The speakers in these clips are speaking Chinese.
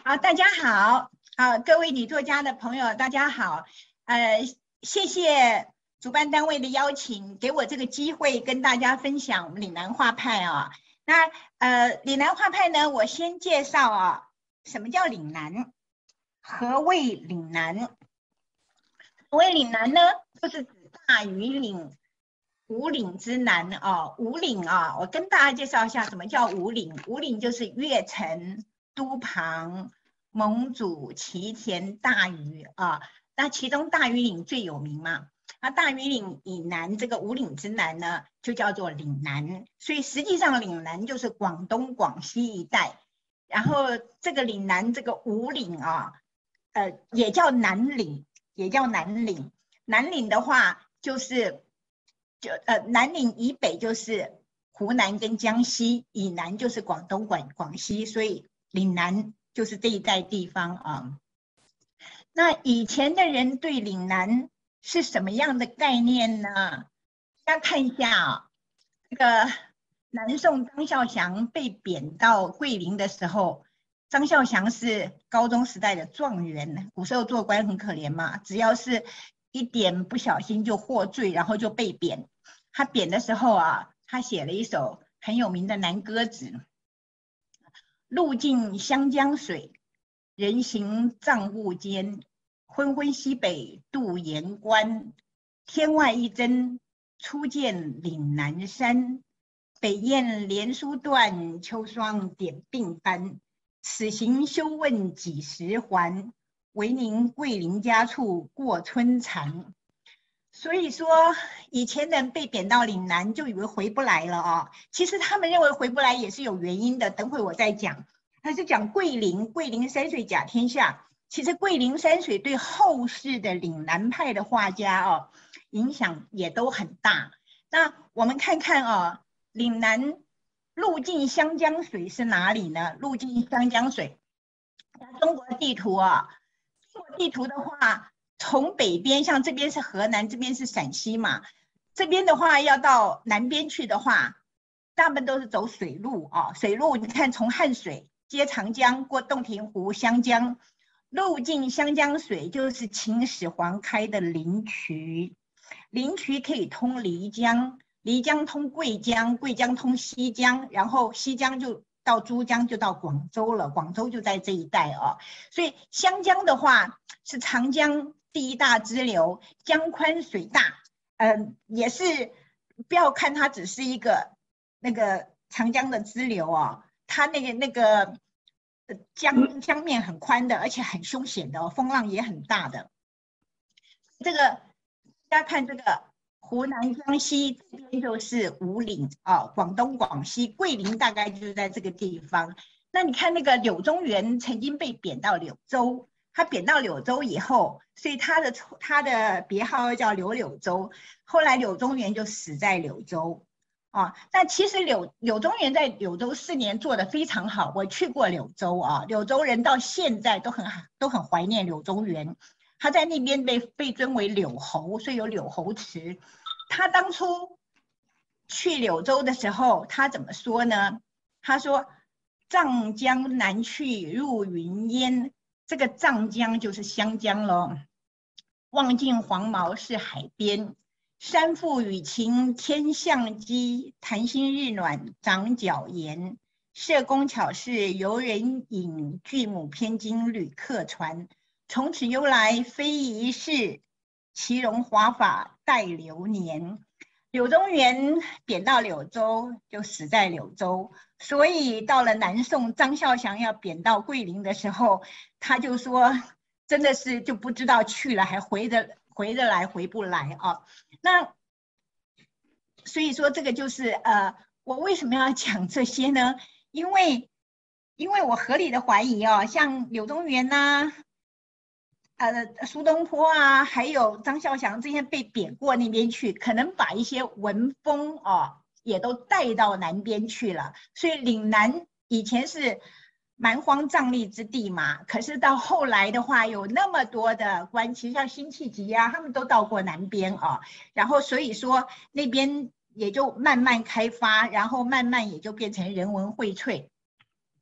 好，大家好，各位女作家的朋友，大家好，谢谢主办单位的邀请，给我这个机会跟大家分享我们岭南画派啊。那岭南画派呢，我先介绍啊，什么叫岭南？何谓岭南？何谓岭南呢？就是指大禹岭、五岭之南啊。五岭啊，我跟大家介绍一下什么叫五岭。五岭就是越城、都庞、蒙祖、祁田、大禹啊。那其中大禹岭最有名嘛？那大禹岭以南这个五岭之南呢，就叫做岭南。所以实际上岭南就是广东、广西一带。然后这个岭南这个五岭啊，也叫南岭，也叫南岭。南岭的话就是南岭以北就是湖南跟江西，以南就是广东、广西，所以岭南就是这一带地方啊。那以前的人对岭南是什么样的概念呢？大家看一下啊，这个南宋张孝祥被贬到桂林的时候，张孝祥是高中时代的状元，古时候做官很可怜嘛，只要是一点不小心就获罪，然后就被贬。他贬的时候啊，他写了一首很有名的南歌子：路尽湘江水，人行藏雾间。昏昏西北渡盐关，天外一针，初见岭南山。北雁连书断，秋霜点鬓斑。此行休问几时还？唯宁桂林家处过春残。所以说，以前人被贬到岭南，就以为回不来了啊。其实他们认为回不来也是有原因的，等会我再讲。他是讲桂林，桂林山水甲天下。其实桂林山水对后世的岭南派的画家影响也都很大。那我们看看岭南路尽湘江水是哪里呢？路尽湘江水，中国地图中国地图的话，从北边，像这边是河南，这边是陕西嘛，这边的话要到南边去的话，大部分都是走水路水路你看从汉水接长江，过洞庭湖、湘江。路尽湘江水就是秦始皇开的灵渠，灵渠可以通漓江，漓江通桂江，桂江通西江，然后西江就到珠江，就到广州了，广州就在这一带所以湘江的话是长江第一大支流，江宽水大，也是不要看它只是一个那个长江的支流它那个江面很宽的，而且很凶险的风浪也很大的。这个大家看这个湖南、江西这边就是五岭广东、广西、桂林大概就是在这个地方。那你看那个柳宗元曾经被贬到柳州，他贬到柳州以后，所以他的别号叫柳州。后来柳宗元就死在柳州。但其实柳宗元在柳州4年做得非常好，我去过柳州柳州人到现在都很怀念柳宗元，他在那边被尊为柳侯，所以有柳侯祠。他当初去柳州的时候，他怎么说呢？他说：“藏江南去入云烟。”这个藏江就是湘江咯。望尽黄毛是海边。山富雨晴天象机，潭心日暖长脚岩。社工巧事游人引，巨母偏经旅客船。从此忧来非一世，其容华法待流年。柳宗元贬到柳州，就死在柳州。所以到了南宋，张孝祥要贬到桂林的时候，他就说，真的是就不知道去了还回得来回不来那所以说这个就是我为什么要讲这些呢？因为我合理的怀疑像柳宗元苏东坡还有张孝祥这些被贬过那边去，可能把一些文风也都带到南边去了。所以岭南以前是蛮荒瘴疠之地嘛，可是到后来的话，有那么多的官旗，像辛弃疾他们都到过南边然后所以说那边也就慢慢开发，然后慢慢也就变成人文荟萃。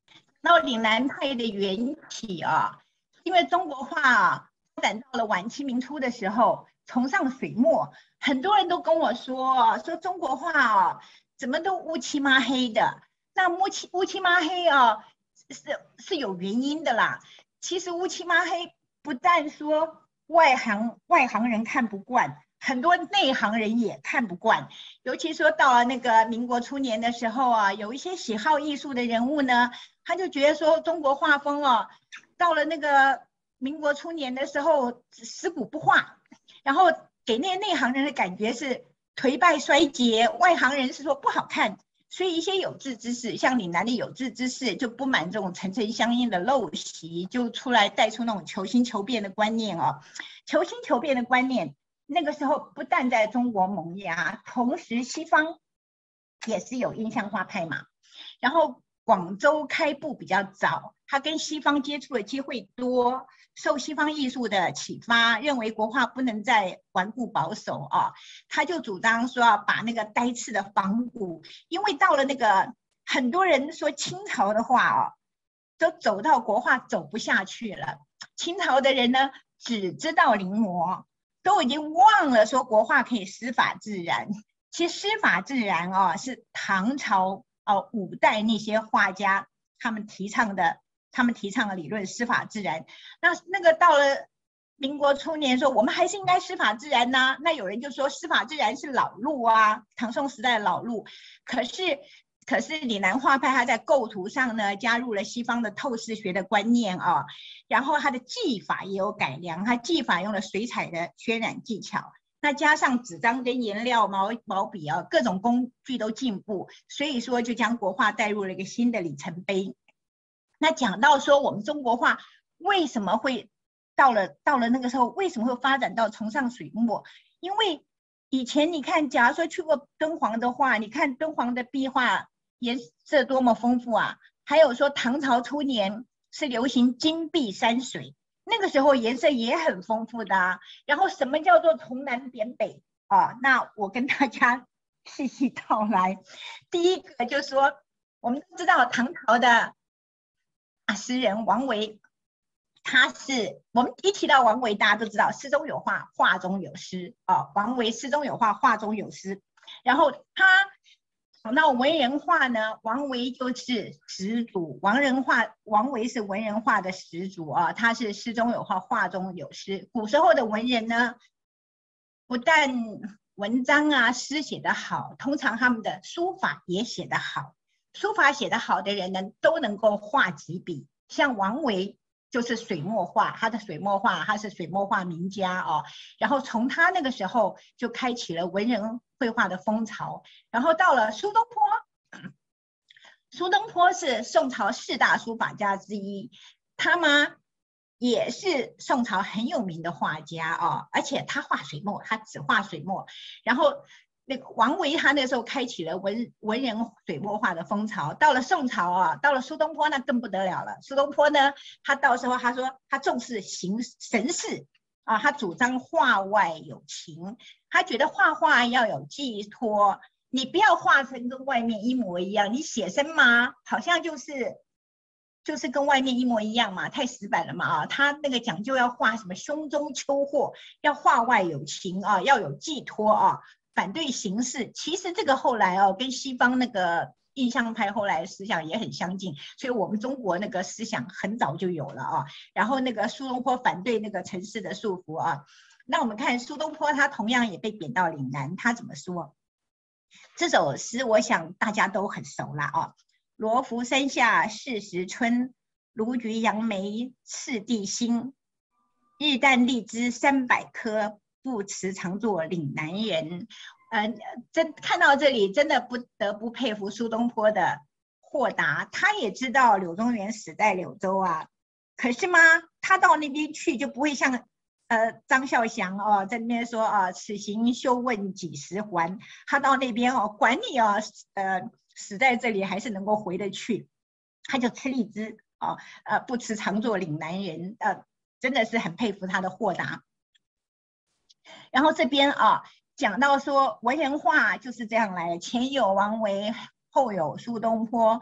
那岭南派的缘起啊，因为中国画啊发展到了晚清民初的时候，崇尚水墨，很多人都跟我说中国画啊怎么都乌漆嘛黑的。那乌漆嘛黑啊是有原因的啦。其实乌漆嘛黑不但说外行人看不惯，很多内行人也看不惯。尤其说到了那个民国初年的时候啊，有一些喜好艺术的人物呢，他就觉得说中国画风哦，到了那个民国初年的时候死古不化，然后给那些内行人的感觉是颓败衰竭，外行人是说不好看。所以一些有志之士，像岭南的有志之士，就不满这种层层相应的陋习，就出来带出那种求新求变的观念哦。求新求变的观念，那个时候不但在中国萌芽，同时西方也是有印象画派嘛。然后广州开埠比较早，他跟西方接触的机会多，受西方艺术的启发，认为国画不能再顽固保守啊，他就主张说要把那个呆滞的仿古，因为到了那个很多人说清朝的画哦，都走到国画走不下去了，清朝的人呢只知道临摹，都已经忘了说国画可以师法自然。其实师法自然啊，是唐朝五代那些画家他们提倡的理论，师法自然。那个到了民国初年说，我们还是应该师法自然呐。那有人就说师法自然是老路啊，唐宋时代的老路。可是岭南画派他在构图上呢，加入了西方的透视学的观念啊，然后他的技法也有改良，他技法用了水彩的渲染技巧。那加上纸张跟颜料、毛笔啊，各种工具都进步，所以说就将国画带入了一个新的里程碑。那讲到说我们中国画为什么会到了那个时候，为什么会发展到崇尚水墨？因为以前你看，假如说去过敦煌的话，你看敦煌的壁画颜色多么丰富啊！还有说唐朝初年是流行金碧山水。那个时候颜色也很丰富的啊。然后什么叫做从南贬北啊？那我跟大家细细道来。第一个就是说，我们都知道唐朝的诗人王维，我们一提到王维，大家都知道诗中有画，画中有诗啊。王维诗中有画，画中有诗。然后他讲到文人画呢，王维就是始祖。王维是文人画的始祖啊，他是诗中有画，画中有诗。古时候的文人呢，不但文章啊诗写得好，通常他们的书法也写得好。书法写得好的人呢，都能够画几笔。像王维就是水墨画，他是水墨画名家哦。然后从他那个时候就开启了文人绘画的风潮。然后到了苏东坡，苏东坡是宋朝4大书法家之一，他嘛也是宋朝很有名的画家哦，而且他画水墨，他只画水墨。然后那个王维他那时候开启了文人水墨画的风潮。到了宋朝啊，到了苏东坡那更不得了了。苏东坡呢，他到时候他说他重视神事啊，他主张画外有情，他觉得画画要有寄托，你不要画成跟外面一模一样，你写生嘛，好像就是跟外面一模一样嘛，太死板了嘛啊！他那个讲究要画什么胸中秋祸，要画外有情啊，要有寄托啊，反对形式。其实这个后来哦，跟西方那个印象派后来的思想也很相近，所以我们中国那个思想很早就有了啊。然后那个苏东坡反对那个城市的束缚啊。那我们看苏东坡，他同样也被贬到岭南，他怎么说？这首诗我想大家都很熟了啊。罗浮山下40春，卢橘杨梅次第新。日啖荔枝300颗，不辞常作岭南人。看到这里，真的不得不佩服苏东坡的豁达。他也知道柳宗元死在柳州啊，可是嘛，他到那边去就不会像张孝祥哦在那边说啊，此行休问几时还。他到那边哦，管你哦，死在这里还是能够回得去。他就吃荔枝哦，不辞常作岭南人，真的是很佩服他的豁达。然后这边啊，讲到说文人画就是这样来的，前有王维，后有苏东坡。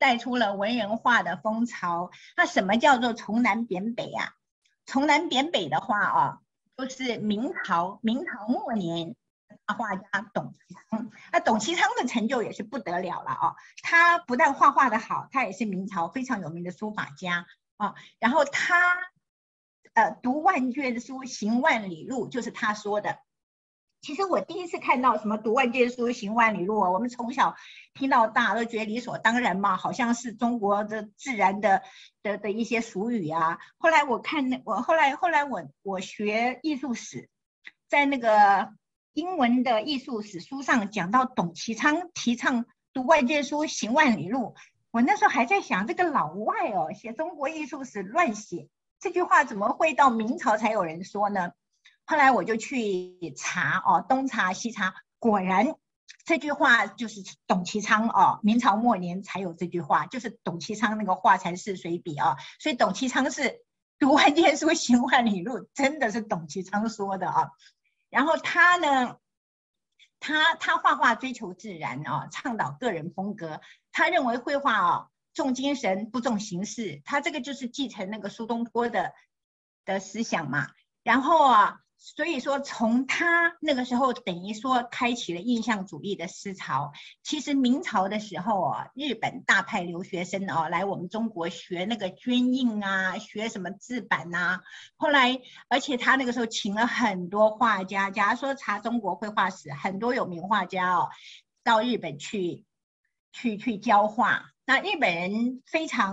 带出了文人画的风潮。那什么叫做从南贬北啊？从南贬北的话啊，就是明朝末年大画家董其昌。那董其昌的成就也是不得了了啊！他不但画画的好，他也是明朝非常有名的书法家啊。然后他读万卷书，行万里路，就是他说的。其实我第一次看到什么读万卷书，行万里路啊，我们从小听到大都觉得理所当然嘛，好像是中国的自然的一些俗语啊。后来我学艺术史，在那个英文的艺术史书上讲到董其昌提倡读万卷书，行万里路。我那时候还在想，这个老外哦，写中国艺术史乱写，这句话怎么会到明朝才有人说呢？后来我就去查哦，东查西查，果然这句话就是董其昌哦，明朝末年才有这句话，就是董其昌那个画才是随笔啊，所以董其昌是读万卷书，行万里路，真的是董其昌说的啊。然后他呢，他画画追求自然啊，倡导个人风格。他认为绘画啊重精神不重形式，他这个就是继承那个苏东坡的思想嘛。然后啊，所以说从他那个时候等于说开启了印象主义的思潮。其实明朝的时候啊，日本大派留学生啊来我们中国学那个絹印啊，学什么制版啊。后来而且他那个时候请了很多画家，假如说查中国绘画史，很多有名画家哦到日本去教画。那日本人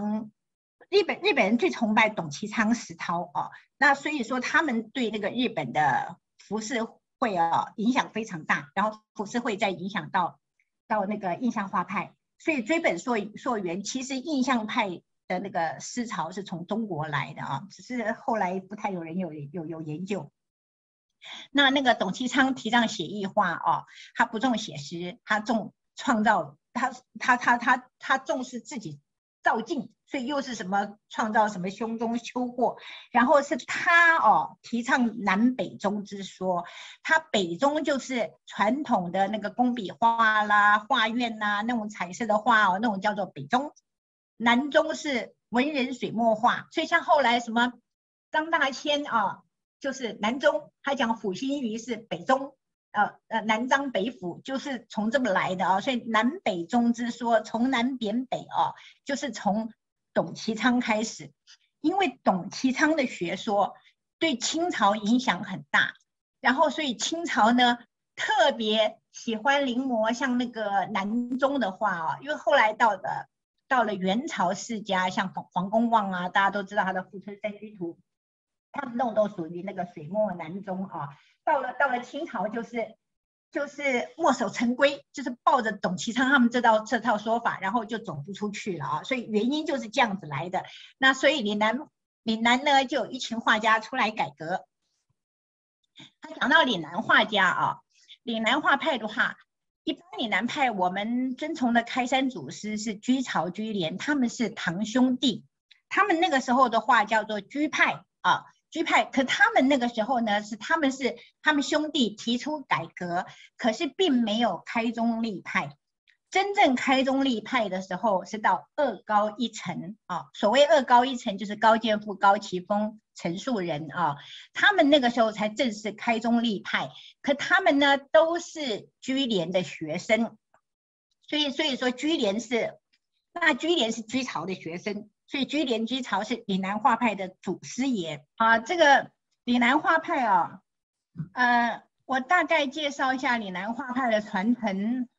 最崇拜董其昌、石涛哦，那所以说他们对那个日本的浮世绘影响非常大，然后浮世绘再影响到那个印象画派，所以追本溯源，其实印象派的那个思潮是从中国来的啊，只是后来不太有人有研究。那个董其昌提倡写意画哦，他不重写实，他重创造，他重视自己造境，所以又是什么创造什么胸中秋获。然后是他提倡南北宗之说，他北宗就是传统的那个工笔画啦、画院啦那种彩色的画那种叫做北宗，南宗是文人水墨画。所以像后来什么张大千就是南宗，他讲溥心畬是北宗，南张北府就是从这么来的所以南北宗之说，从南贬北就是从董其昌开始。因为董其昌的学说对清朝影响很大，然后所以清朝呢特别喜欢临摹像那个南宗的画因为后来到了元朝世家，像黄公望大家都知道他的《富春山居图》，他们弄都属于那个水墨南宗到了清朝就是墨守成规，就是抱着董其昌他们这套说法，然后就走不出去了所以原因就是这样子来的。那所以岭南呢就有一群画家出来改革。他讲到岭南画家岭南画派的话，一般岭南派我们遵从的开山祖师是居巢、居廉，他们是堂兄弟，他们那个时候的话叫做居派居派。可他们那个时候呢，他们兄弟提出改革，可是并没有开宗立派。真正开宗立派的时候是到二高一陈所谓二高一陈就是高剑父、高奇峰、陈树人他们那个时候才正式开宗立派。可他们呢都是居廉的学生，所以说居廉是居巢的学生，所以居廉居巢是岭南画派的祖师爷这个岭南画派我大概介绍一下岭南画派的传承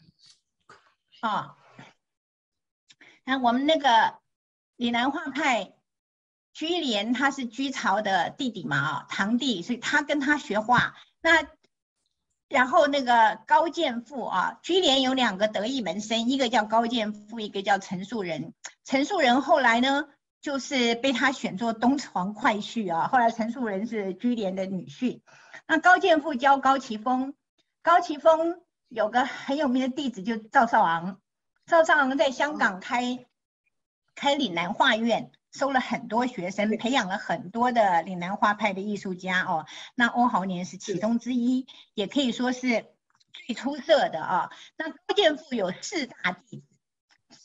那我们那个岭南画派居廉他是居巢的弟弟嘛堂弟，所以他跟他学画。那然后那个高剑父居廉有2个得意门生，一个叫高剑父，一个叫陈树人。陈树人后来呢就是被他选作东床快婿后来陈树人是居廉的女婿。那高剑父教高奇峰，高奇峰有个很有名的弟子就赵少昂。赵少昂在香港开岭南画院，收了很多学生，培养了很多的岭南画派的艺术家那欧豪年是其中之一，也可以说是最出色的那高剑父有4大弟子，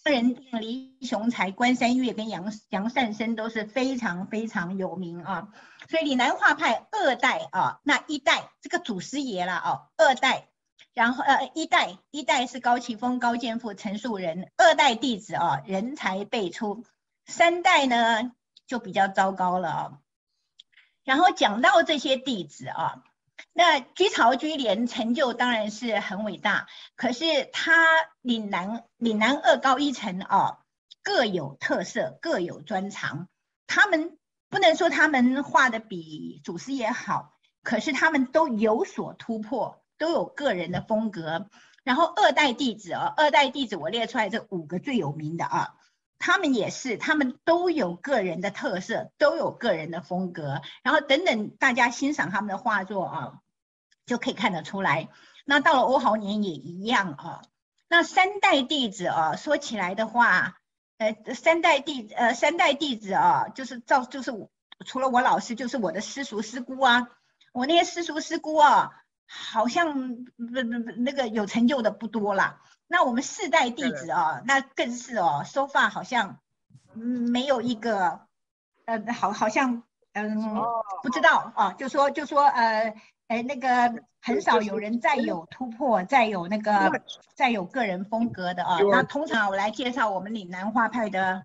人定、李雄才、关山月跟杨善生都是非常非常有名啊。所以岭南画派2代啊，那一代这个祖师爷啦哦，2代，然后一代是高奇峰、高剑父、陈树人，2代弟子啊，人才辈出。3代呢就比较糟糕了啊。然后讲到这些弟子啊，那居巢居廉成就当然是很伟大，可是他岭南2高1层啊，各有特色，各有专长。他们不能说他们画的比祖师爷好，可是他们都有所突破，都有个人的风格。然后2代弟子啊，2代弟子我列出来这5个最有名的啊。他们也是，他们都有个人的特色，都有个人的风格，然后等等，大家欣赏他们的画作啊，就可以看得出来。那到了欧豪年也一样啊。那3代弟子啊，说起来的话，三代弟子啊，就是除了我老师，就是我的师叔师姑啊。我那些师叔师姑啊，好像那个有成就的不多啦。那我们4代弟子啊，那更是哦，so far好像没有一个好像不知道啊，就说那个很少有人再有突破，再有个人风格的啊。那通常我来介绍我们岭南画派的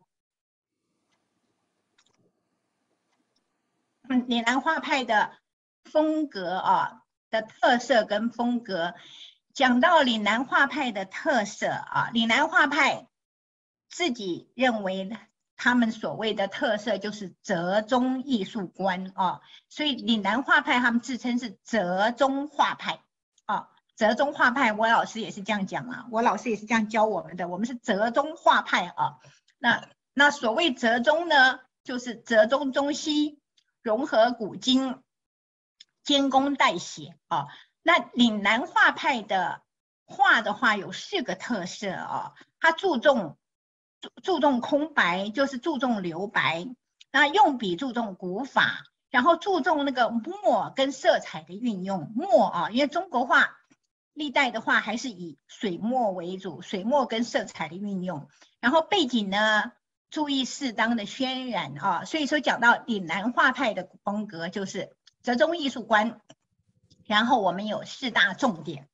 风格啊的特色跟风格。讲到岭南画派的特色啊，岭南画派自己认为他们所谓的特色就是折中艺术观啊，所以岭南画派他们自称是折中画派啊。折中画派，我老师也是这样讲啊，我老师也是这样教我们的，我们是折中画派啊。那所谓折中呢，就是折中中西，融合古今，兼工代写啊。那岭南画派的画有4个特色啊，它注重空白，就是注重留白，那用笔注重古法，然后注重那个墨跟色彩的运用。墨啊，因为中国画历代的话还是以水墨为主，水墨跟色彩的运用，然后背景呢注意适当的渲染啊。所以说讲到岭南画派的风格就是折中艺术观。然后我们有4大重点。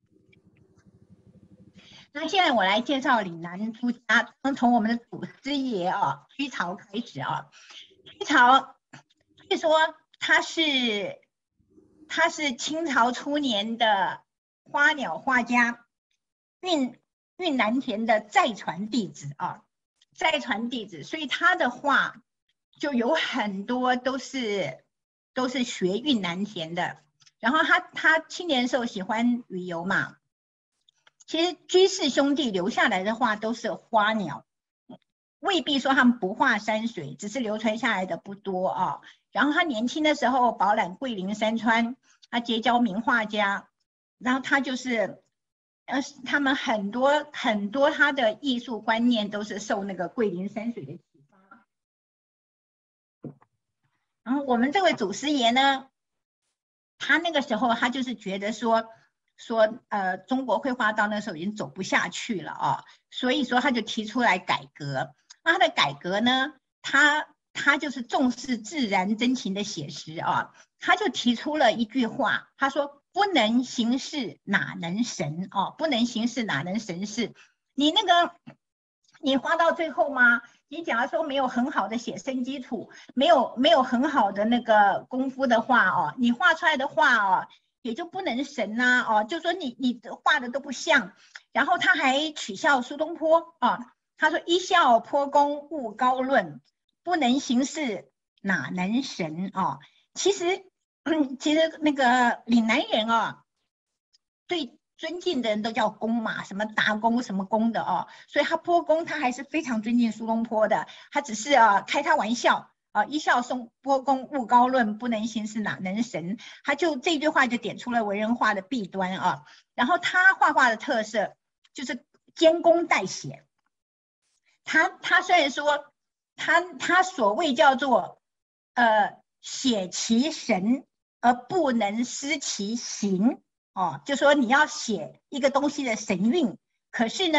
那现在我来介绍岭南出家，从我们的祖师爷啊居巢开始啊。居巢据说他是清朝初年的花鸟画家运南田的再传弟子啊，再传弟子，所以他的画就有很多都是学运南田的。然后他青年时候喜欢旅游嘛，其实居士兄弟留下来的画都是花鸟，未必说他们不画山水，只是流传下来的不多啊。然后他年轻的时候饱览桂林山川，他结交名画家，然后他就是他们很多他的艺术观念都是受那个桂林山水的启发。然后我们这位祖师爷呢，他那个时候他就是觉得说中国绘画到那时候已经走不下去了啊，所以说他就提出来改革。那他的改革呢，他就是重视自然真情的写实啊，他就提出了一句话，他说不能行事哪能神哦，不能行事哪能神事。你画到最后吗？你假如说没有很好的写生基础，没有很好的那个功夫的话哦，你画出来的画哦也就不能神呐哦，就说你画的都不像。然后他还取笑苏东坡啊，他说一笑颇功勿高论，不能行事哪能神啊。其实那个岭南人啊，对尊敬的人都叫公嘛，什么达公什么公的哦，所以他颇公他还是非常尊敬苏东坡的，他只是开他玩笑一笑颇公勿高论，不能行事哪能神，他就这句话就点出了文人画的弊端啊。然后他画的特色就是兼工代写，他虽然说他所谓叫做写其神而不能失其形哦，就说你要写一个东西的神韵，可是呢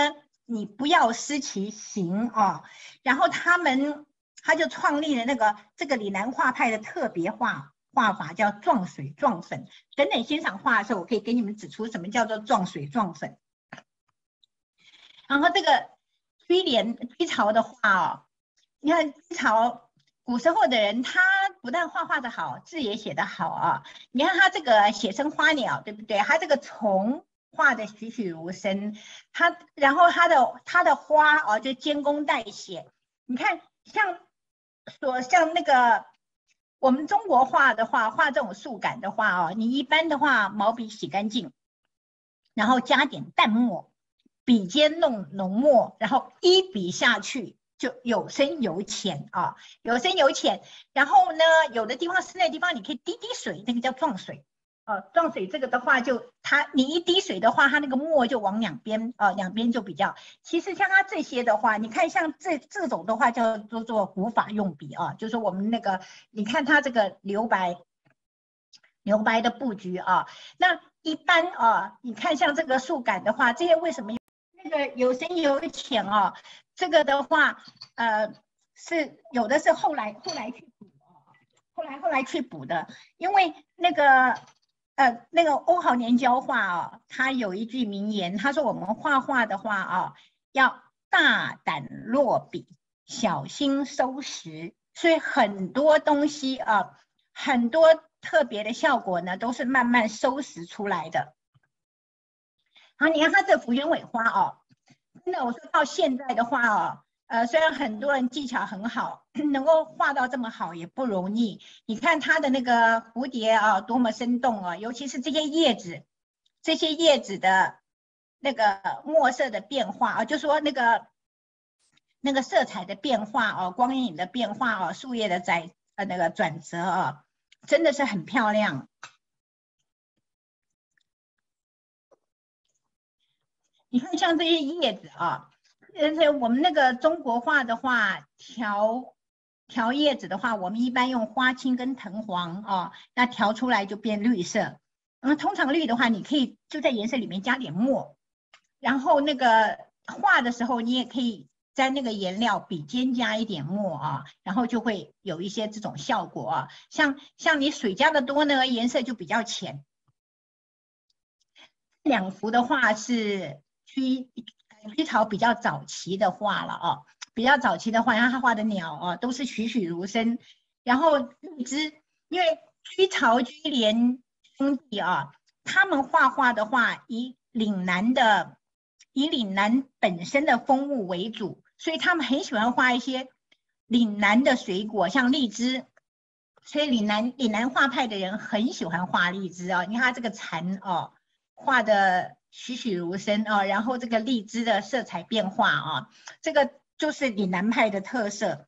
你不要失其形啊。然后他就创立了这个李南画派的特别画法，叫撞水撞粉。等等欣赏画的时候，我可以给你们指出什么叫做撞水撞粉。然后这个居巢的画哦，你看居巢古时候的人，他不但画的好，字也写得好啊。你看他这个写生花鸟，对不对？他这个虫画的栩栩如生，然后他的花哦，就兼工代写。你看像那个我们中国画的话，画这种树感的话哦，你一般的话毛笔洗干净，然后加点淡墨。笔尖弄浓墨，然后一笔下去就有深有浅啊，有深有浅。然后呢，有的地方室内地方你可以滴水，那个叫撞水。撞水这个的话你一滴水的话，它那个墨就往两边两边就比较。其实像它这些的话，你看像这种的话叫做古法用笔啊，就是我们那个你看它这个留白的布局啊，那一般你看像这个树感的话，这些为什么？这个有深有浅哦，这个的话，是有的是后来去补后来去补的，因为那个欧豪年教画哦，他有一句名言，他说我们画画的话啊，要大胆落笔，小心收拾，所以很多东西啊，很多特别的效果呢，都是慢慢收拾出来的。好，你看它这浮鸢尾花哦，真的，我说到现在的话哦，虽然很多人技巧很好，能够画到这么好也不容易。你看它的那个蝴蝶啊，多么生动啊！尤其是这些叶子的那个墨色的变化啊，就说那个色彩的变化哦，光影的变化哦，树叶的那个转折啊，真的是很漂亮。你看像这些叶子啊，而且我们那个中国画的话，调叶子的话，我们一般用花青跟藤黄啊，那调出来就变绿色。通常绿的话，你可以就在颜色里面加点墨，然后那个画的时候，你也可以在那个颜料笔尖加一点墨啊，然后就会有一些这种效果啊。像你水加的多呢，颜色就比较浅。两幅的话是居巢比较早期的画了哦，比较早期的画，然后他画的鸟哦都是栩栩如生。然后荔枝，因为居巢居廉兄弟啊，他们画画的话以岭南本身的风物为主，所以他们很喜欢画一些岭南的水果，像荔枝。所以岭南画派的人很喜欢画荔枝啊，你看他这个蚕哦。画的栩栩如生啊，然后这个荔枝的色彩变化啊，这个就是岭南派的特色。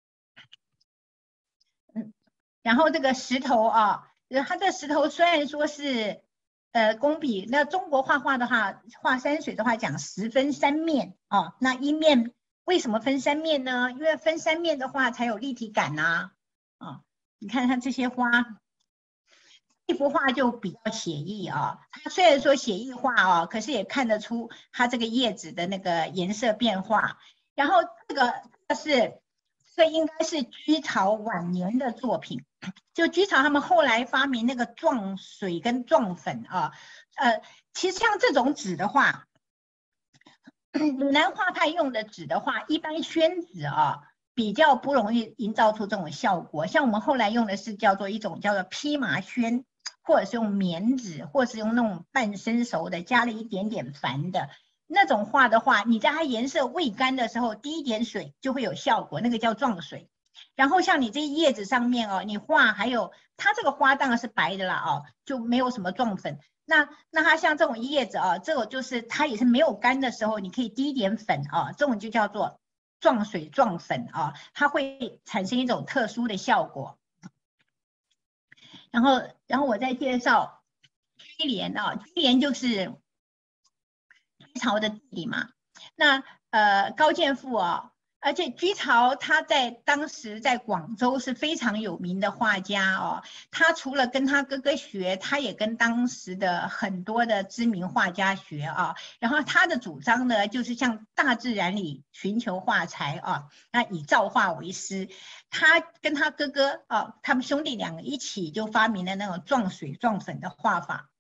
然后这个石头啊，它的石头虽然说是工笔，那中国画画的话，画山水的话讲10分3面啊，那一面为什么分3面呢？因为分3面的话才有立体感呐啊，你看它这些花。这幅画就比较写意啊，它虽然说写意画啊，可是也看得出它这个叶子的那个颜色变化。然后这应该是居巢晚年的作品，就居巢他们后来发明那个撞水跟撞粉啊，其实像这种纸的话，岭南画派用的纸的话，一般宣纸啊。比较不容易营造出这种效果，像我们后来用的是叫做披麻宣，或者是用棉纸，或者是用那种半生熟的，加了一点点矾的那种画的话，你在它颜色未干的时候滴一点水就会有效果，那个叫撞水。然后像你这叶子上面哦，你画还有它这个花当然是白的啦哦，就没有什么撞粉。那它像这种叶子啊，这种就是它也是没有干的时候，你可以滴一点粉啊，这种就叫做撞水撞粉啊，它会产生一种特殊的效果。然后我再介绍居廉啊，居廉就是居巢的弟弟嘛。那高剑父啊， 而且居巢他在当时在广州是非常有名的画家哦。他除了跟他哥哥学，他也跟当时的很多的知名画家学啊。然后他的主张呢，就是向大自然里寻求画材啊，那以造画为师。他跟他哥哥啊，他们兄弟两个一起就发明了那种撞水撞粉的画法。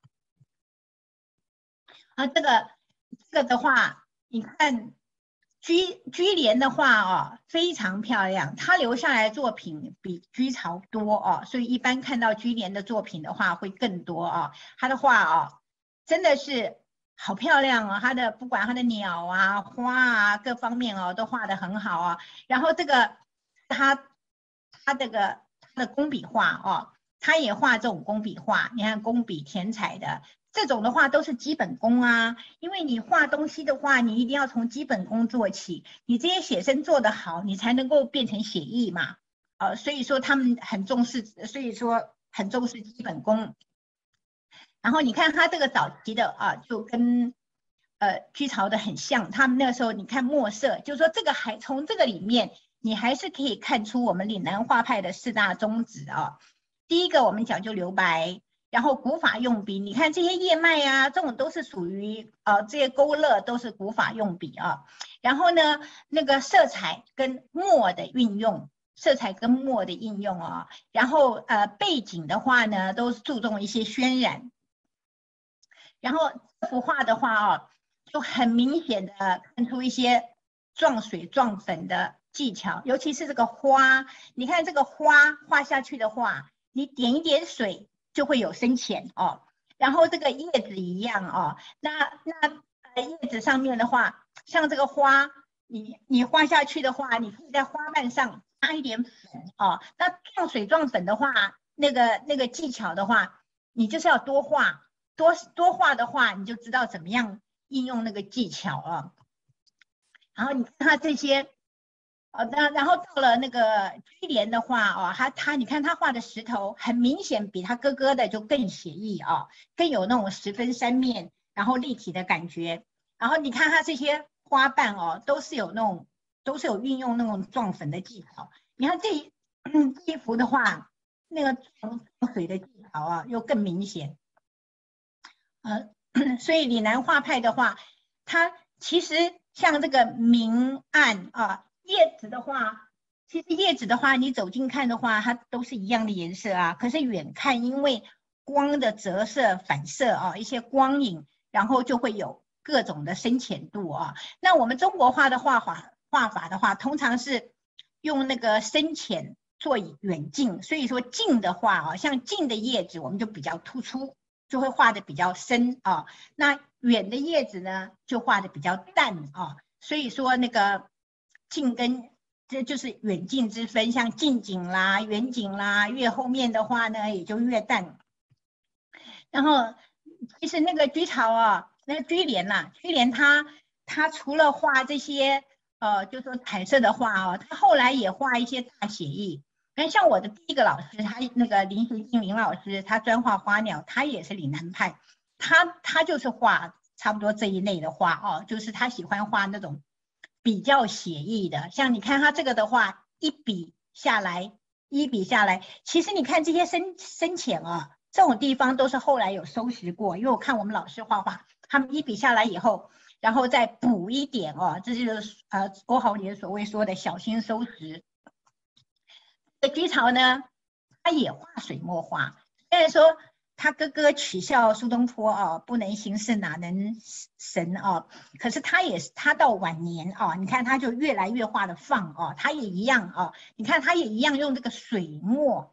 啊，这个的话，你看。居廉的画哦，非常漂亮，他留下来的作品比居巢多哦，所以一般看到居廉的作品的话会更多哦。他的画哦，真的是好漂亮哦，他的不管他的鸟啊、花啊各方面哦都画得很好哦。然后这个他的工笔画哦，他也画这种工笔画，你看工笔填彩的。这种的话都是基本功啊，因为你画东西的话，你一定要从基本功做起，你这些写生做得好，你才能够变成写意嘛。所以说他们很重视，所以说很重视基本功。然后你看他这个早期的啊，就跟居巢的很像，他们那时候你看墨色，就是说这个还从这个里面，你还是可以看出我们岭南画派的四大宗旨啊。第一个我们讲究留白。然后古法用笔，你看这些叶脉啊，这种都是属于这些勾勒都是古法用笔啊。然后呢，那个色彩跟墨的运用，色彩跟墨的应用啊。然后背景的话呢，都是注重一些渲染。然后这幅画的话啊，就很明显的看出一些撞水撞粉的技巧，尤其是这个花，你看这个花画下去的话，你点一点水。就会有深浅哦，然后这个叶子一样哦，那叶子上面的话，像这个花，你画下去的话，你可以在花瓣上加一点粉哦。那撞水撞粉的话，那个技巧的话，你就是要多画，多画的话，你就知道怎么样应用那个技巧啊。然后你看它这些。然后到了那个居廉的话哦，你看他画的石头，很明显比他哥哥的就更写意啊，更有那种十分三面，然后立体的感觉。然后你看他这些花瓣哦，都是有运用那种撞粉的技巧。你看这一幅的话，那个撞水的技巧啊，又更明显。所以岭南画派的话，它其实像这个明暗啊。叶子的话，其实叶子的话，你走近看的话，它都是一样的颜色啊。可是远看，因为光的折射、反射啊，一些光影，然后就会有各种的深浅度啊。那我们中国画的画法的话，通常是用那个深浅做远近，所以说近的话啊，像近的叶子我们就比较突出，就会画的比较深啊。那远的叶子呢，就画的比较淡啊。所以说那个。近跟这就是远近之分，像近景啦、远景啦，越后面的话呢，也就越淡。然后其实那个居巢啊，那个居廉呐，居廉他除了画这些就说彩色的画哦，他后来也画一些大写意。像我的第一个老师，他那个林学进林老师，他专画花鸟，他也是岭南派，他就是画差不多这一类的画哦，就是他喜欢画那种。比较写意的，像你看它这个的话，一笔下来，其实你看这些深浅啊，这种地方都是后来有收拾过，因为我看我们老师画画，他们一笔下来以后，然后再补一点哦，这就是欧豪年所谓说的小心收拾。这居巢呢，他也画水墨画，虽然说。他哥哥取笑苏东坡啊，不能行事哪能神啊？可是他到晚年啊，你看他就越来越画的放啊，他也一样啊，你看他也一样用这个水墨，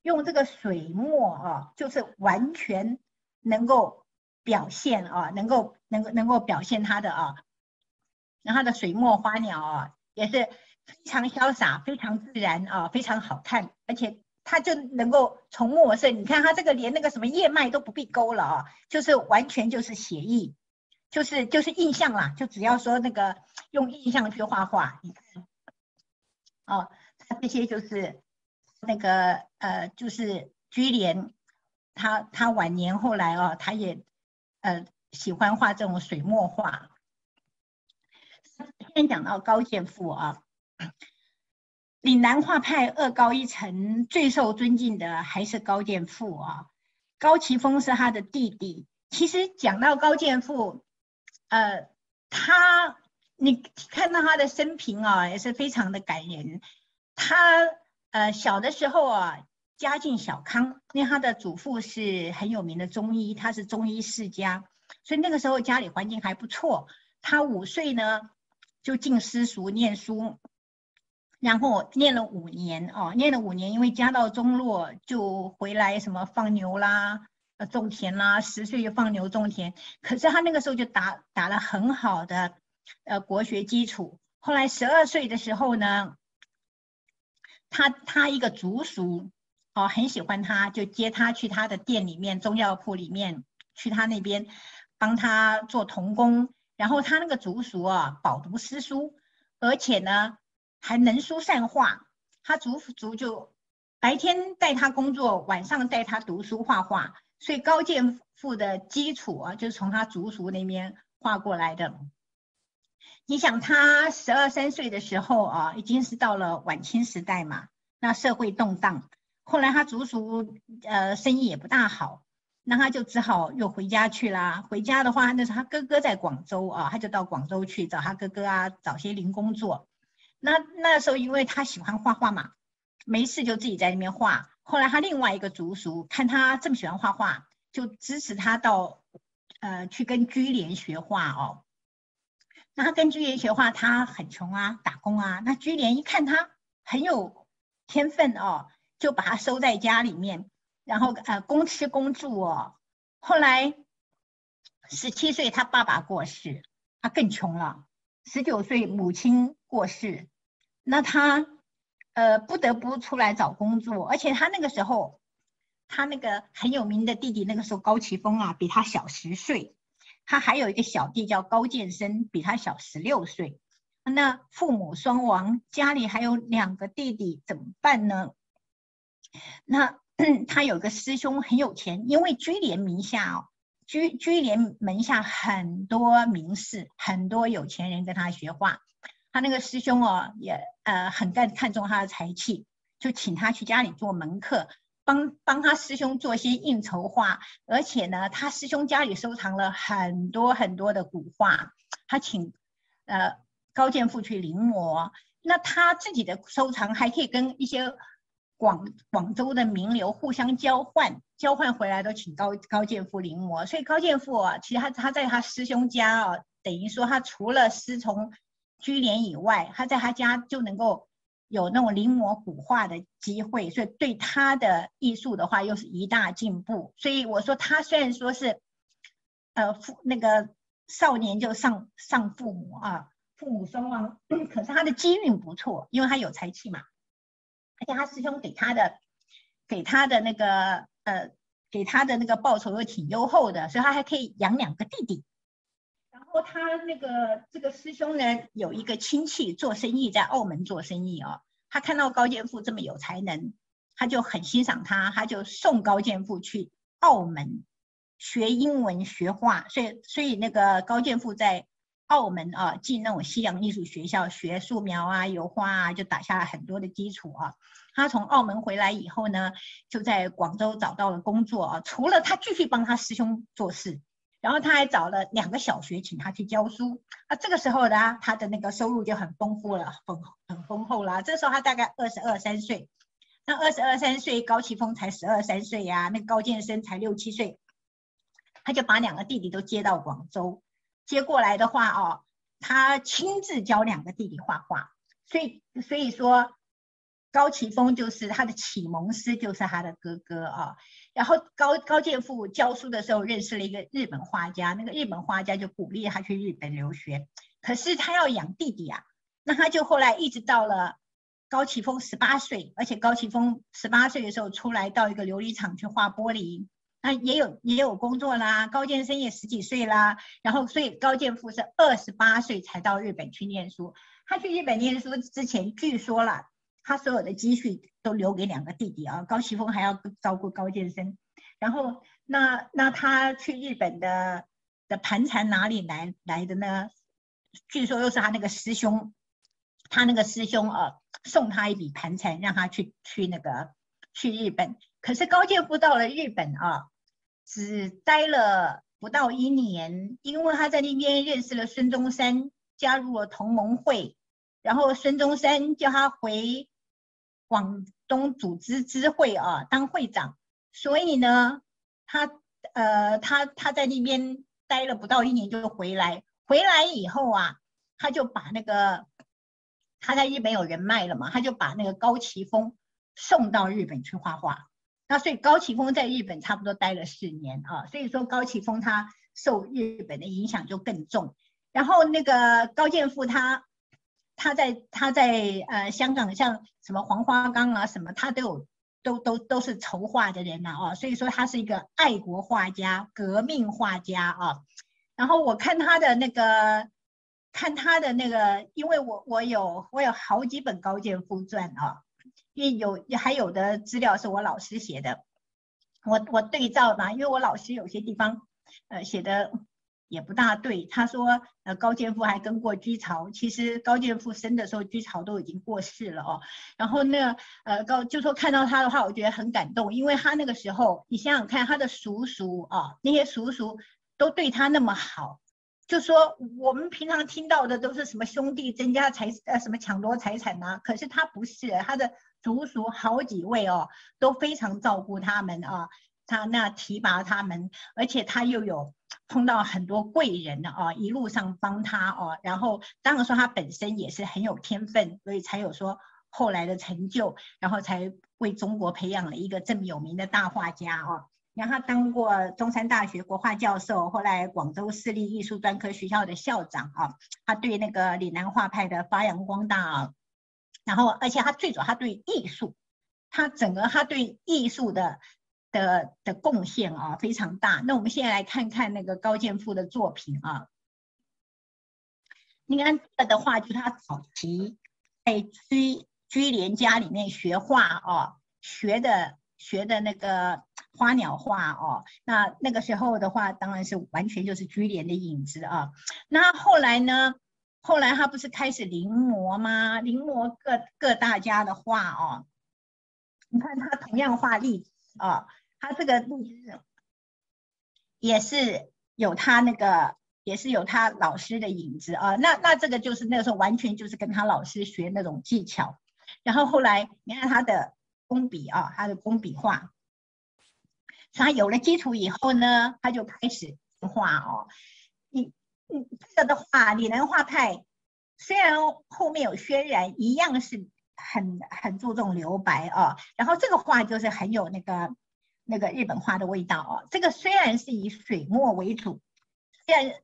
就是完全能够表现啊，能够表现他的啊，然后他的水墨花鸟啊，也是非常潇洒、非常自然啊，非常好看，而且。他就能够从墨色，你看他这个连那个什么叶脉都不必勾了啊，就是完全就是写意，就是印象啦，就只要说那个用印象去画画，你看，哦，他这些就是那个就是居廉，他晚年后来哦，他也喜欢画这种水墨画。先讲到高剑父啊。 岭南画派二高一层最受尊敬的还是高剑父啊，高奇峰是他的弟弟。其实讲到高剑父，你看到他的生平啊，也是非常的感人。他小的时候啊，家境小康，因为他的祖父是很有名的中医，他是中医世家，所以那个时候家里环境还不错。他5岁呢就进私塾念书。然后念了5年哦，念了5年，因为家道中落，就回来什么放牛啦、种田啦，10岁就放牛种田。可是他那个时候就打了很好的国学基础。后来12岁的时候呢，他一个族叔哦很喜欢他，就接他去他的店里面中药铺里面，去他那边帮他做童工。然后他那个族叔啊饱读诗书，而且呢还能书善画，他族就白天带他工作，晚上带他读书画画，所以高剑父的基础啊，就是从他族叔那边画过来的。你想他12、13岁的时候啊，已经是到了晚清时代嘛，那社会动荡，后来他族叔生意也不大好，那他就只好又回家去啦。回家的话，那是他哥哥在广州啊，他就到广州去找他哥哥啊，找些零工做。那时候因为他喜欢画画嘛，没事就自己在那边画。后来他另外一个族叔看他这么喜欢画画，就支持他到去跟居廉学画哦。那他跟居廉学画，他很穷啊，打工啊。那居廉一看他很有天分哦，就把他收在家里面，然后供吃供住哦。后来17岁他爸爸过世，他更穷了。19岁母亲过世，那他不得不出来找工作，而且他那个时候，他那个很有名的弟弟，那个时候高奇峰啊，比他小10岁，他还有一个小弟叫高剑生，比他小16岁。那父母双亡，家里还有2个弟弟，怎么办呢？那他有个师兄很有钱，因为居廉名下哦，居廉门下很多名士，很多有钱人跟他学画。他那个师兄哦，也很看重他的才气，就请他去家里做门客，帮他师兄做些应酬画。而且呢，他师兄家里收藏了很多很多的古画，他请高剑父去临摹。那他自己的收藏还可以跟一些广州的名流互相交换回来都请高剑父临摹。所以高剑父啊，其实他在他师兄家啊，等于说他除了师从居廉以外，他在他家就能够有那种临摹古画的机会，所以对他的艺术的话又是一大进步。所以我说他虽然说是那个少年就丧父母啊，父母双亡，可是他的机运不错，因为他有才气嘛，而且他师兄给他的那个报酬又挺优厚的，所以他还可以养2个弟弟。然后他这个师兄呢，有一个亲戚做生意，在澳门做生意哦，他看到高剑父这么有才能，他就很欣赏他，他就送高剑父去澳门学英文学画。所以那个高剑父在澳门啊，进那种西洋艺术学校学素描啊、油画啊，就打下了很多的基础啊。他从澳门回来以后呢，就在广州找到了工作啊。除了他继续帮他师兄做事，然后他还找了2个小学请他去教书。这个时候呢，他的那个收入就很丰富了，很丰厚了。这时候他大概22、23岁，那22、23岁，高奇峰才12、13岁呀，那高剑生才6、7岁，他就把2个弟弟都接到广州。接过来的话哦，他亲自教2个弟弟画画，所以说高奇峰就是他的启蒙师，就是他的哥哥啊。然后高剑父教书的时候认识了一个日本画家，那个日本画家就鼓励他去日本留学，可是他要养弟弟啊，那他就后来一直到了高奇峰18岁，而且高奇峰18岁的时候出来到一个琉璃厂去画玻璃。那也有工作啦，高剑生也10几岁啦，然后所以高剑父是28岁才到日本去念书。他去日本念书之前，据说啦，他所有的积蓄都留给2个弟弟啊，高奇峰还要照顾高剑生。然后那他去日本的盘缠哪里来的呢？据说又是他那个师兄他那个师兄送他一笔盘缠，让他去日本。可是高剑父到了日本只待了不到1年，因为他在那边认识了孙中山，加入了同盟会，然后孙中山叫他回广东组织支会当会长，所以呢，他在那边待了不到1年就回来以后他就把那个他在日本有人脉了嘛，他就把那个高奇峰送到日本去画画。那所以高奇峰在日本差不多待了4年所以说高奇峰他受日本的影响就更重。然后那个高剑父他在香港，像什么黄花岗什么，他都是筹划的人所以说他是一个爱国画家、革命画家然后我看他的那个，因为我有好几本高剑父传因为还有的资料是我老师写的，我对照嘛，因为我老师有些地方写的也不大对。他说高剑父还跟过居巢，其实高剑父生的时候居巢都已经过世了然后就说看到他的话，我觉得很感动，因为他那个时候你想想看，他的叔叔那些叔叔都对他那么好。就说我们平常听到的都是什么兄弟增加什么抢夺财产可是他不是，他的族属好几位都非常照顾他们他那提拔他们，而且他又有碰到很多贵人一路上帮他然后当然说他本身也是很有天分，所以才有说后来的成就，然后才为中国培养了一个这么有名的大画家然后他当过中山大学国画教授，后来广州市立艺术专科学校的校长他对那个岭南画派的发扬光大然后而且他最主要他对艺术，他对艺术的贡献非常大。那我们现在来看看那个高剑父的作品你看这个的话，就是他早期在居廉家里面学画学的那个花鸟画那个时候的话，当然是完全就是居廉的影子那后来呢？后来他不是开始临摹吗？临摹各大家的画你看他同样画例子他这个例子也是有他老师的影子那这个就是那个时候完全就是跟他老师学那种技巧。然后后来你看他的工笔他的工笔画，所以他有了基础以后呢，他就开始画这个的话，岭南画派虽然后面有渲染，一样是很注重留白然后这个画就是很有那个日本画的味道这个虽然是以水墨为主，虽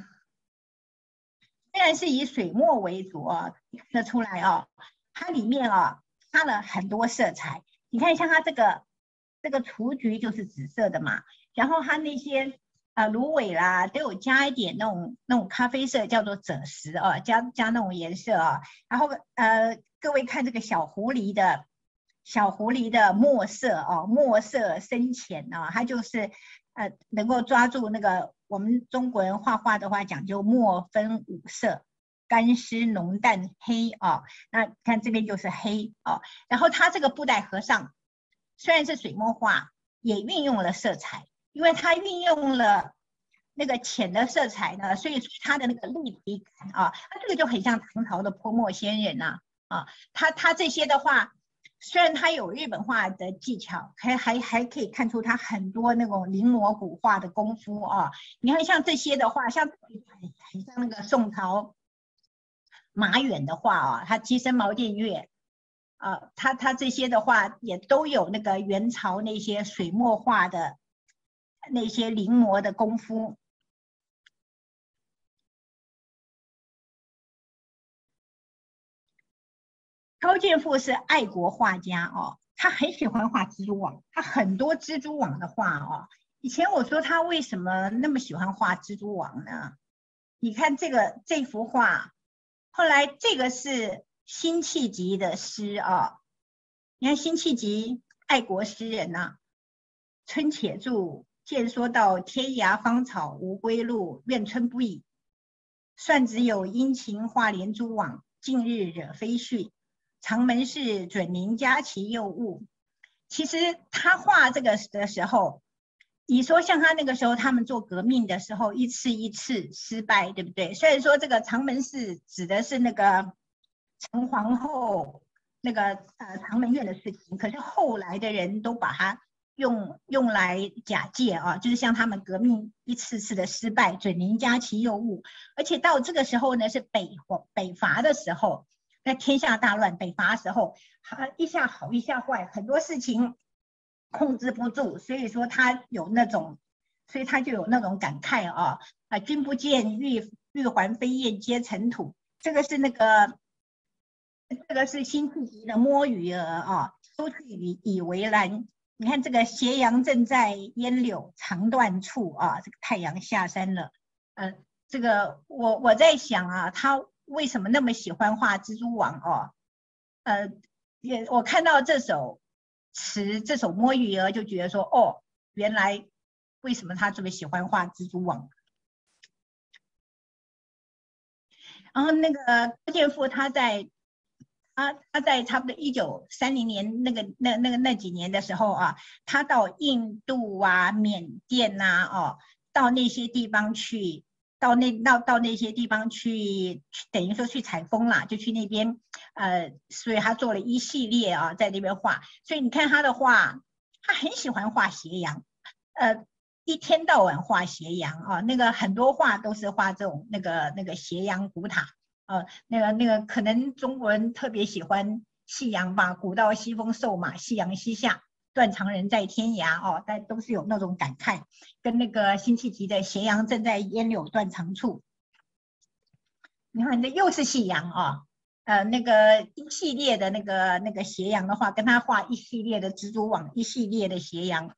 然是以水墨为主你看得出来它里面加了很多色彩。你看像它这个雏菊就是紫色的嘛，然后它那些芦苇啦都有加一点那种咖啡色，叫做赭石加那种颜色然后各位看这个小狐狸的墨色深浅它就是能够抓住那个我们中国人画画的话讲究墨分5色，干湿浓淡黑那看这边就是黑然后它这个布袋和尚虽然是水墨画，也运用了色彩，因为它运用了那个浅的色彩呢，所以它的那个立体感它这个就很像唐朝的泼墨仙人它这些的话，虽然它有日本画的技巧，还可以看出它很多那种临摹古画的功夫你看像这些的话，像很像那个宋朝马远的画他鸡声茅店月他这些的话也都有那个元朝那些水墨画的那些临摹的功夫。高剑父是爱国画家他很喜欢画蜘蛛网，他很多蜘蛛网的画以前我说他为什么那么喜欢画蜘蛛网呢？你看这幅画，后来这个是辛弃疾的诗你看辛弃疾爱国诗人春且住，见说到天涯芳草无归路，愿春不已。算只有阴晴画连珠网， 近日惹非絮，长门事准宁佳其幼物。其实他画这个的时候，你说像他那个时候他们做革命的时候，一次一次失败，对不对？虽然说这个长门事指的是那个陈皇后那个长门院的事情，可是后来的人都把它用来假借啊，就是像他们革命一次次的失败，准宁佳其幼物。而且到这个时候呢，是北伐的时候，那天下大乱，北伐的时候，一下好一下坏，很多事情控制不住，所以说他有那种，所以他就有那种感慨啊，君不见玉环飞燕皆尘土，这个是辛弃疾的摸鱼儿啊，收去以为兰。你看这个斜阳正在烟柳长断处啊，这个太阳下山了。这个我在想啊，他为什么那么喜欢画蜘蛛网哦？我看到这首词，这首摸鱼儿，就觉得说，哦，原来为什么他这么喜欢画蜘蛛网。然后那个高剑父他在差不多1930年那几年的时候啊，他到印度啊、缅甸呐、到那些地方去，到那些地方去，等于说去采风啦，就去那边，所以他做了一系列啊，在那边画。所以你看他的画，他很喜欢画斜阳，一天到晚画斜阳啊，那个很多画都是画这种那个斜阳古塔。那个可能中国人特别喜欢夕阳吧，古道西风瘦马，夕阳西下，断肠人在天涯哦，但都是有那种感慨，跟那个辛弃疾的斜阳正在烟柳断肠处。你看，那又是夕阳啊，那个一系列的那个斜阳的话，跟他画一系列的蜘蛛网，一系列的斜阳。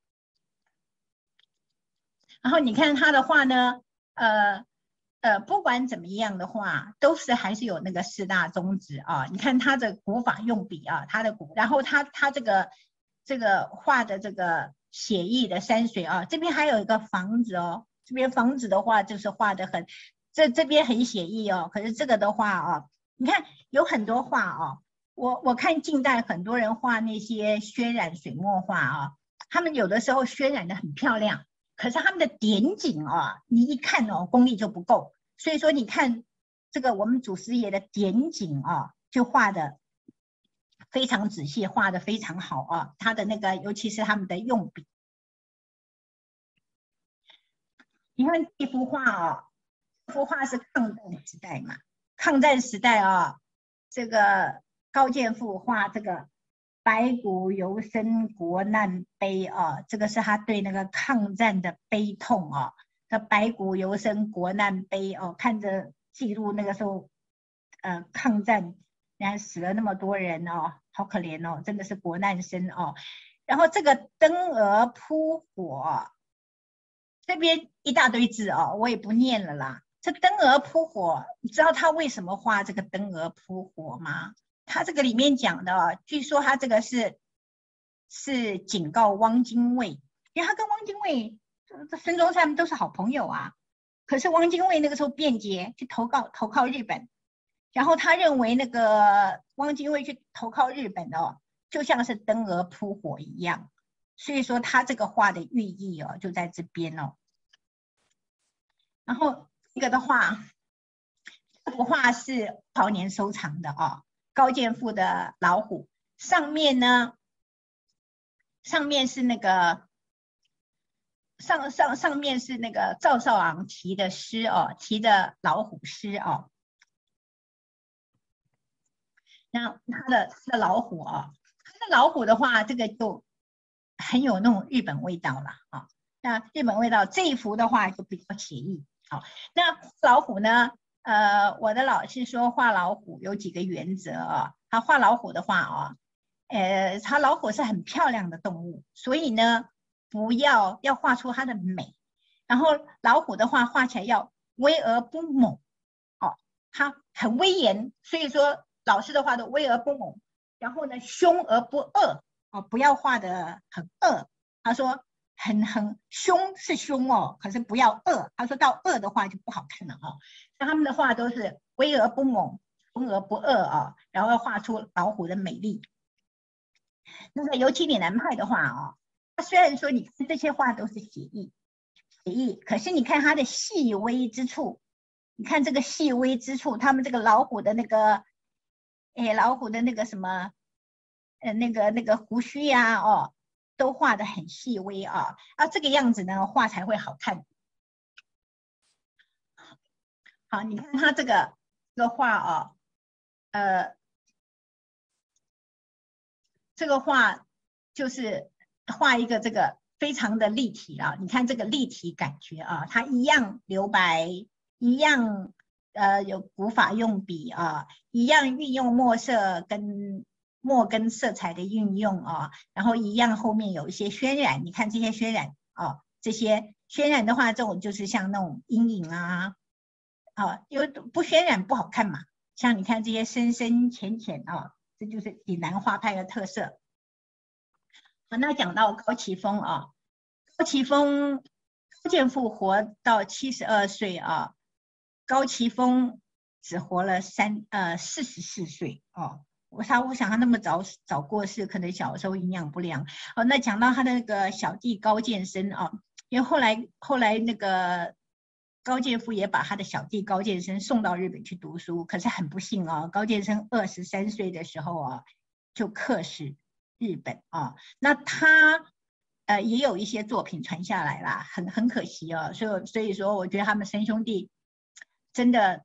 然后你看他的画呢，不管怎么样的话，都是还是有那个四大宗旨啊。你看他的古法用笔啊，然后他这个画的这个写意的山水啊，这边还有一个房子哦，这边房子的话就是画的很，这边很写意哦。可是这个的话啊，你看有很多画啊，我看近代很多人画那些渲染水墨画啊，他们有的时候渲染的很漂亮。可是他们的点景啊，你一看哦，功力就不够。所以说，你看这个我们祖师爷的点景啊，就画的非常仔细，画的非常好啊。他的那个，尤其是他们的用笔，你看这幅画啊，这幅画是抗战时代嘛？抗战时代啊，这个高剑父画这个白骨犹生国难悲啊，这个是他对那个抗战的悲痛啊。这白骨犹生国难悲哦，看着记录那个时候，抗战，你看死了那么多人哦，好可怜哦，真的是国难生哦。然后这个灯蛾扑火，这边一大堆字哦，我也不念了啦。这灯蛾扑火，你知道他为什么画这个灯蛾扑火吗？他这个里面讲的，据说他这个是警告汪精卫，因为他跟汪精卫、孙中山都是好朋友啊。可是汪精卫那个时候辩解去投靠日本，然后他认为那个汪精卫去投靠日本哦，就像是灯蛾扑火一样。所以说他这个画的寓意哦，就在这边哦。然后这个的话，这幅画是陶年收藏的哦，高剑父的老虎，上面是那个上面是那个赵少昂题的诗哦，题的老虎诗哦。那他的老虎哦，他的老虎的话，这个就很有那种日本味道了啊。那日本味道这一幅的话就比较写意。好，那老虎呢？我的老师说画老虎有几个原则啊。他画老虎的话啊，它老虎是很漂亮的动物，所以呢，不要画出它的美。然后老虎的话画起来要威而不猛，哦，它很威严，所以说老师的画的威而不猛。然后呢，凶而不恶，哦，不要画的很恶。他说很凶是凶哦，可是不要恶。他说到恶的话就不好看了哦。所以他们的画都是威而不猛， 浑而不恶啊，然后画出老虎的美丽。那个尤其岭南派的话啊，他虽然说你看这些画都是写意，可是你看它的细微之处，你看这个细微之处，他们这个老虎的那个，老虎的那个什么，那个胡须呀，哦，都画得很细微啊，这个样子呢，画才会好看。好，你看它这个画啊，这个画就是画一个这个非常的立体啊，你看这个立体感觉啊，它一样留白，一样有古法用笔啊，一样运用墨色彩的运用啊，然后一样后面有一些渲染，你看这些渲染啊，这些渲染的话，这种就是像那种阴影啊，因为不渲染不好看嘛，像你看这些深深浅浅啊，这就是岭南画派的特色。那讲到高奇峰啊，高剑父活到72岁啊，高奇峰只活了44岁哦。我想他那么早过世，可能小时候营养不良。那讲到他的那个小弟高剑生啊，因为后来那个高剑父也把他的小弟高剑生送到日本去读书，可是很不幸啊，高剑生23岁的时候啊，就客死日本啊。那他也有一些作品传下来啦，很可惜哦。所以说，我觉得他们生兄弟真的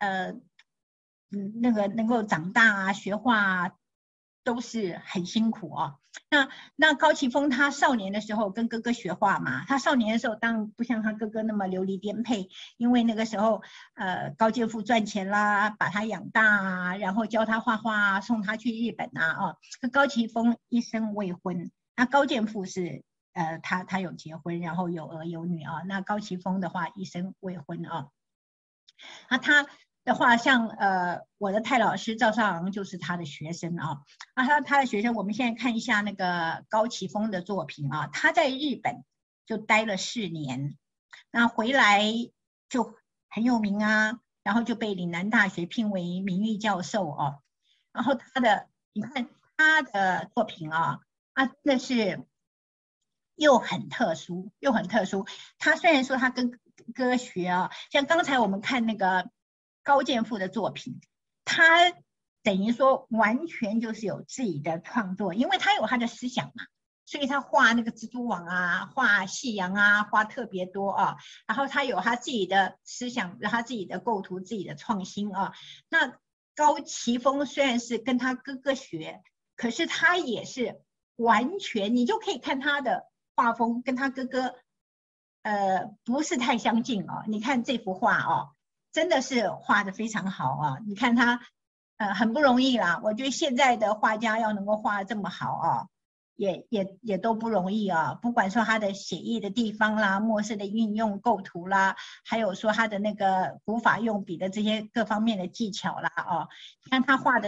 那个能够长大啊，学画啊，都是很辛苦啊。那高奇峰他少年的时候跟哥哥学画嘛，他少年的时候当然不像他哥哥那么流离颠沛，因为那个时候高剑父赚钱啦，把他养大啊，然后教他画画，送他去日本啊。高奇峰一生未婚，那高剑父是他有结婚，然后有儿有女啊。那高奇峰的话一生未婚啊。他的话，像我的泰老师赵少昂就是他的学生啊。他的学生，我们现在看一下那个高奇峰的作品啊。他在日本就待了4年，那回来就很有名啊，然后就被岭南大学聘为名誉教授啊。然后你看他的作品啊，真的是又很特殊。他虽然说他跟歌学啊，像刚才我们看那个高剑父的作品，他等于说完全就是有自己的创作，因为他有他的思想嘛，所以他画那个蜘蛛网啊，画夕阳啊，画特别多啊。然后他有他自己的思想，他自己的构图，自己的创新啊。那高奇峰虽然是跟他哥哥学，可是他也是完全，你就可以看他的画风跟他哥哥不是太相近哦。你看这幅画哦，真的是画得非常好啊。你看他很不容易啦，我觉得现在的画家要能够画得这么好啊，也都不容易啊。不管说他的写意的地方啦，墨色的运用、构图啦，还有说他的那个古法用笔的这些各方面的技巧啦，你看他画的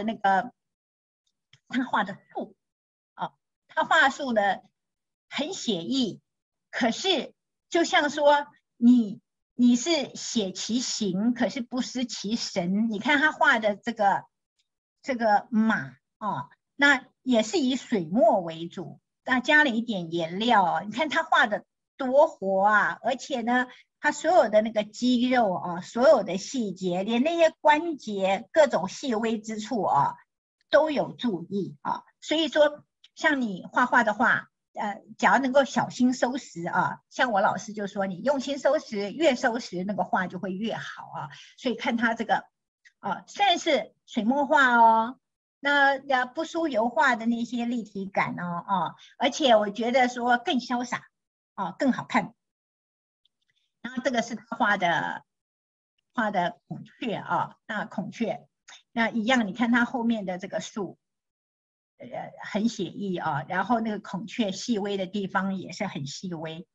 树他画树的很写意，可是就像说你是写其形，可是不失其神。你看他画的这个马那也是以水墨为主，那加了一点颜料你看他画的多活啊！而且呢，他所有的那个肌肉所有的细节，连那些关节各种细微之处都有注意所以说，像你画画的话，假如能够小心收拾像我老师就说，你用心收拾，越收拾那个画就会越好所以看他这个虽然是水墨画那不输油画的那些立体感而且我觉得说更潇洒更好看。然后这个是他画的孔雀那孔雀那一样，你看他后面的这个树。很写意然后那个孔雀细微的地方也是很细微。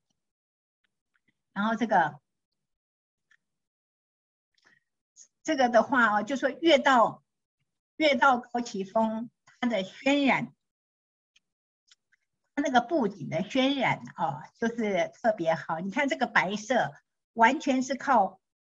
然后这个的话就说越到高奇峰，它的渲染，它那个布景的渲染就是特别好。你看这个白色，完全是靠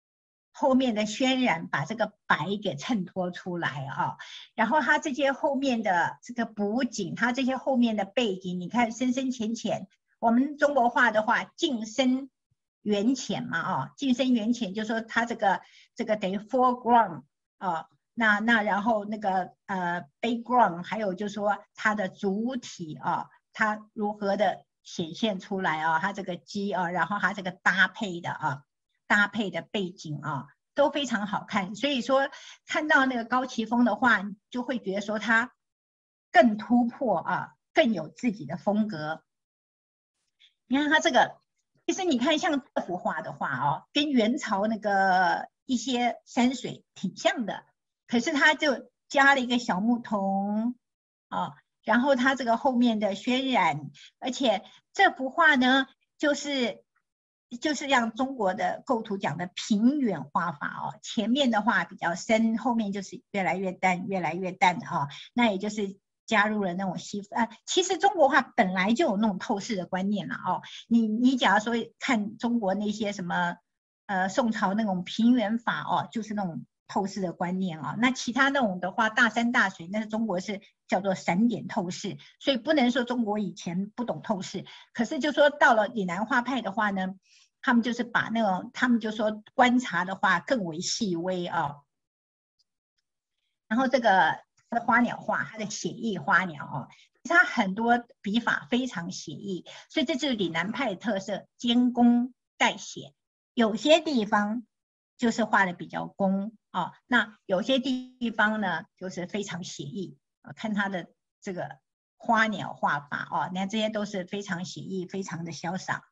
后面的渲染把这个白给衬托出来啊，然后它这些后面的这个补景，它这些后面的背景，你看深深浅浅，我们中国画的话，近深远浅嘛啊，近深远浅，就说它这个等于 foreground 啊，那然后那个background， 还有就是说它的主体啊，它如何的显现出来啊，它这个鸡啊，然后它这个搭配的背景啊，都非常好看。所以说看到那个高奇峰的画，就会觉得说他更突破啊，更有自己的风格。你看他这个，其实你看像这幅画的话哦，跟元朝那个一些山水挺像的，可是他就加了一个小牧童啊，然后他这个后面的渲染，而且这幅画呢，就是让中国的构图讲的平远画法哦，前面的话比较深，后面就是越来越淡，越来越淡啊，那也就是加入了那种其实中国画本来就有那种透视的观念了哦，你假如说看中国那些什么宋朝那种平远法哦，就是那种透视的观念啊，那其他那种的话，大山大水，那是中国是叫做散点透视，所以不能说中国以前不懂透视，可是就说到了岭南画派的话呢，他们就是把那种，他们就说观察的话更为细微啊。然后这个它的花鸟画，它的写意花鸟哦，它很多笔法非常写意，所以这就是岭南派的特色，兼工带写。有些地方就是画的比较工啊，那有些地方呢就是非常写意啊，看它的这个花鸟画法啊，你看这些都是非常写意，非常的潇洒。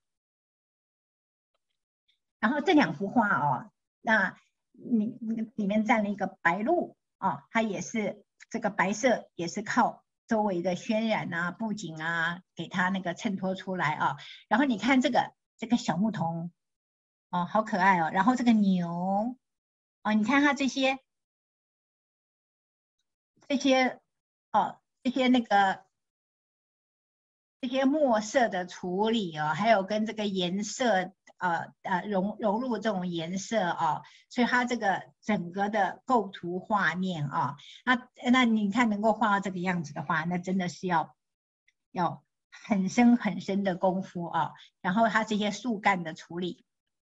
然后这两幅画哦，那里面站了一个白鹭啊，它也是这个白色，也是靠周围的渲染啊、布景啊，给它那个衬托出来啊。然后你看这个小牧童哦，好可爱哦。然后这个牛哦，你看它这些哦，这些墨色的处理哦，还有跟这个颜色融入这种颜色啊，所以它这个整个的构图画面啊，那你看能够画到这个样子的话，那真的是要很深很深的功夫啊。然后它这些树干的处理。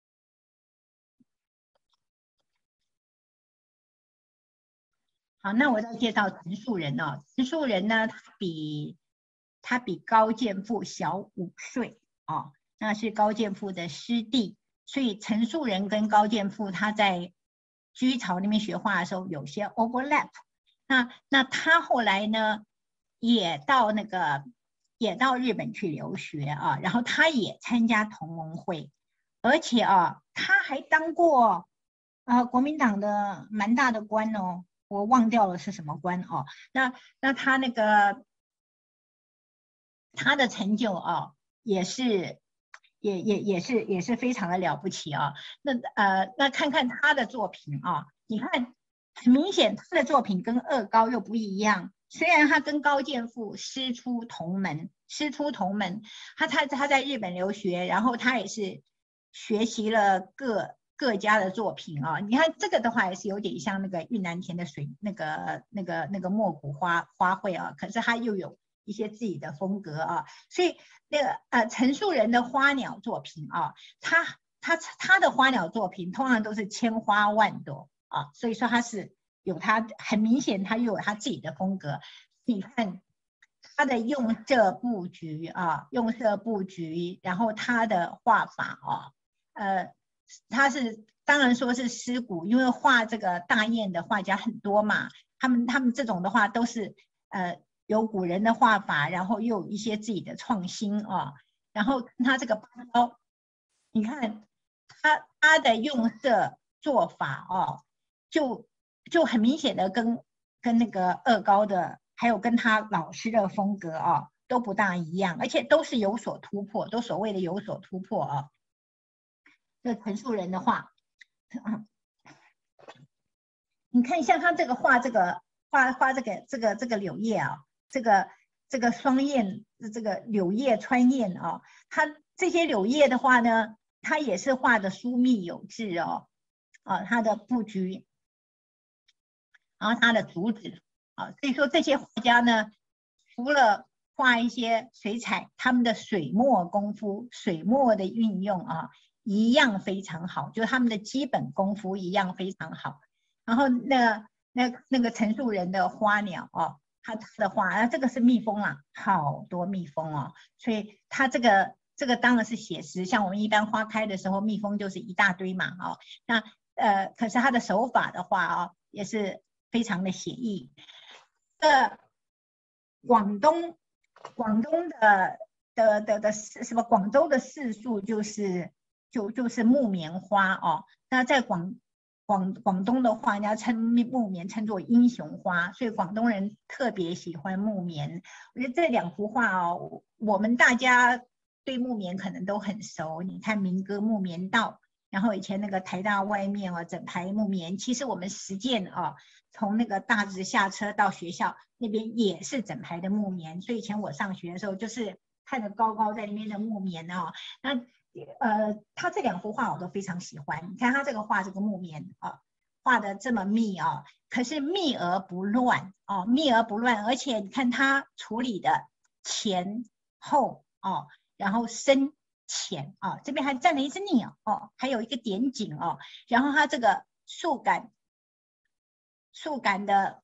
好，那我再介绍陈树人哦。陈树人呢，他比高剑父小5岁哦，那是高剑父的师弟，所以陈树人跟高剑父他在居巢那边学画的时候有些 overlap。那他后来呢，也到日本去留学啊，然后他也参加同盟会，而且啊，他还当过国民党的蛮大的官哦。我忘掉了是什么官哦。那他他的成就哦，也是非常的了不起啊、哦。那看看他的作品啊、哦，你看很明显他的作品跟二高又不一样。虽然他跟高剑父师出同门，他在日本留学，然后他也是学习了各家的作品啊，你看这个的话也是有点像那个玉南田的莫古花卉啊，可是它又有一些自己的风格啊，所以那个陈树人的花鸟作品啊，他的花鸟作品通常都是千花万朵啊，所以说他是有他很明显他又有他自己的风格，你看他的用色布局啊，然后他的画法啊，他是当然说是师古，因为画这个大雁的画家很多嘛，他们这种的话都是有古人的画法，然后又有一些自己的创新啊，然后他这个芭蕉，你看他的用色做法哦，就很明显的跟那个二高的，还有跟他老师的风格哦都不大一样，而且都是有所突破，都所谓的有所突破啊。这陈树人的话，你看像他这个画这个柳叶啊，这个双燕，这个柳叶穿燕啊，他这些柳叶的话呢，他也是画的疏密有致哦。 它的布局，然后它的主旨所以说这些画家呢，除了画一些水彩，他们的水墨功夫、水墨的运用一样非常好，就是他们的基本功夫一样非常好。然后那个陈树人的花鸟他的画，这个是蜜蜂啦，好多蜜蜂所以他这个当然是写实，像我们一般花开的时候，蜜蜂就是一大堆嘛那可是他的手法的话也是非常的写意。广东的什么广州的市树就是木棉花那在广东的话，人家称木棉称作英雄花，所以广东人特别喜欢木棉。我觉得这2幅画我们大家对木棉可能都很熟。你看民歌木棉道，然后以前那个台大外面整排木棉，其实我们实践从那个大直下车到学校那边也是整排的木棉，所以以前我上学的时候就是看着高高在那边的木棉那他这2幅画我都非常喜欢。你看他这个画这个木棉画的这么密可是密而不乱密而不乱，而且你看他处理的前后然后深浅这边还站了一只鸟还有一个点景然后他这个树干的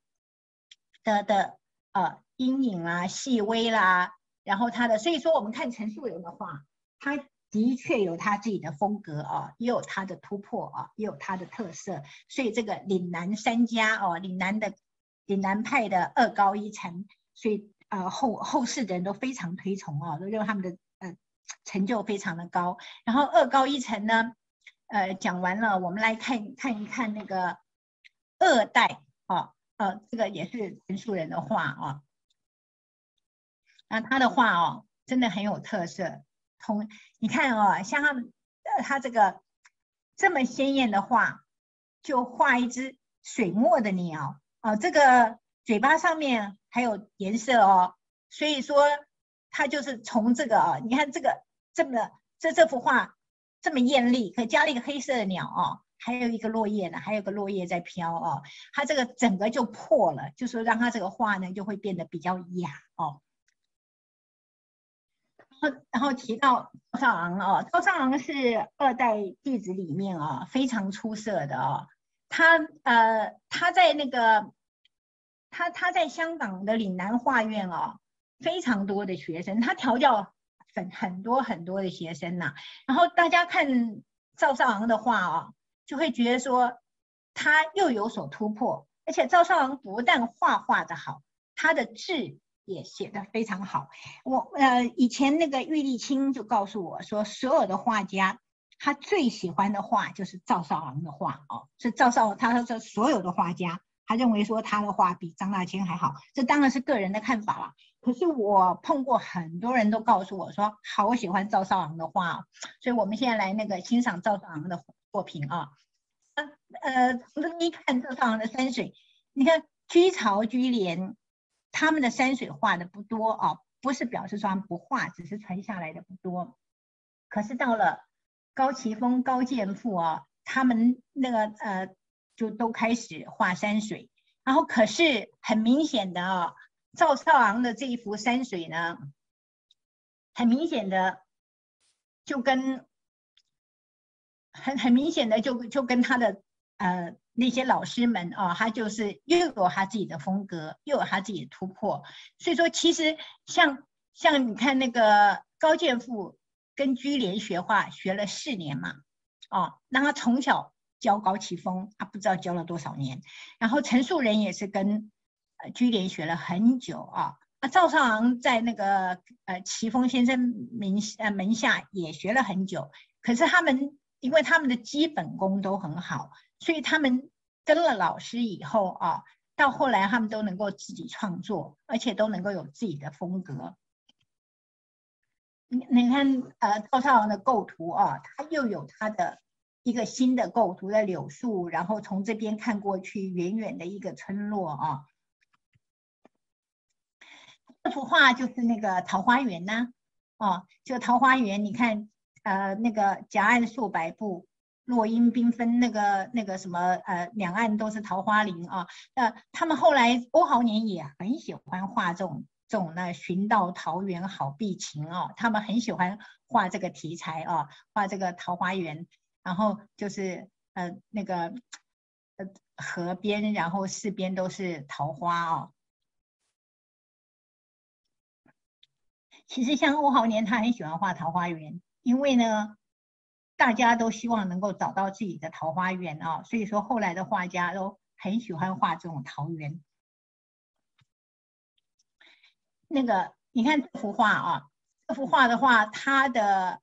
阴影啦、细微啦，然后所以说我们看陈树人的画，他的确有他自己的风格也有他的突破也有他的特色。所以这个岭南3家岭南派的2高1沉，所以后世的人都非常推崇都认为他们的成就非常的高。然后2高1沉呢讲完了，我们来看一看那个2代这个也是陈树人的画那他的画真的很有特色。你看像他这个这么鲜艳的画，就画一只水墨的鸟这个嘴巴上面还有颜色所以说他就是从这个你看这个这幅画这么艳丽，可加了一个黑色的鸟还有一个落叶呢，还有个落叶在飘它这个整个就破了，就说让它这个画呢就会变得比较雅然后提到赵少昂赵少昂是2代弟子里面非常出色的他在那个他在香港的岭南画院非常多的学生，他调教很多的学生然后大家看赵少昂的画就会觉得说他又有所突破，而且赵少昂不但画的好，他的字也写得非常好。以前那个郁立青就告诉我说，所有的画家他最喜欢的画就是赵少昂的画是赵少昂，他说所有的画家他认为说他的画比张大千还好，这当然是个人的看法啦。可是我碰过很多人都告诉我说，好，我喜欢赵少昂的画所以我们现在来那个欣赏赵少昂的作品你看赵少昂的山水，你看居巢、居廉他们的山水画的不多不是表示说他们不画，只是传下来的不多。可是到了高奇峰、高剑父他们那个就都开始画山水，然后可是很明显的赵少昂的这一幅山水呢，很明显的就跟很明显的就跟他的那些老师们他就是又有他自己的风格，又有他自己的突破。所以说其实像你看那个高剑父跟居廉学画学了4年嘛让他从小教高奇峰，他不知道教了多少年。然后陈树人也是跟居廉学了很久赵少昂在那个奇峰先生门下也学了很久，可是因为他们的基本功都很好，所以他们跟了老师以后到后来他们都能够自己创作，而且都能够有自己的风格。你看赵少昂的构图他又有他的一个新的构图的柳树，然后从这边看过去远远的一个村落这幅画就是那个桃花源呢就桃花源，你看那个夹岸数百步， 落英缤纷，那个什么两岸都是桃花林啊。他们后来欧豪年也很喜欢画这种那寻到桃源好碧情哦，他们很喜欢画这个题材哦，画这个桃花源，然后就是那个河边，然后四边都是桃花哦。其实像欧豪年，他很喜欢画桃花源，因为呢，大家都希望能够找到自己的桃花源啊，所以说后来的画家都很喜欢画这种桃源。那个，你看这幅画啊，这幅画的话，它的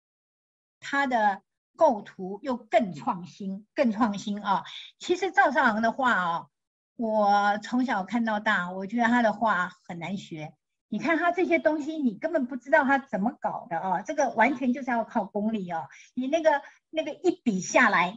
构图又更创新，啊。其实赵少昂的画啊，我从小看到大，我觉得他的画很难学。你看他这些东西，你根本不知道他怎么搞的啊！这个完全就是要靠功力哦。你那个一笔下来，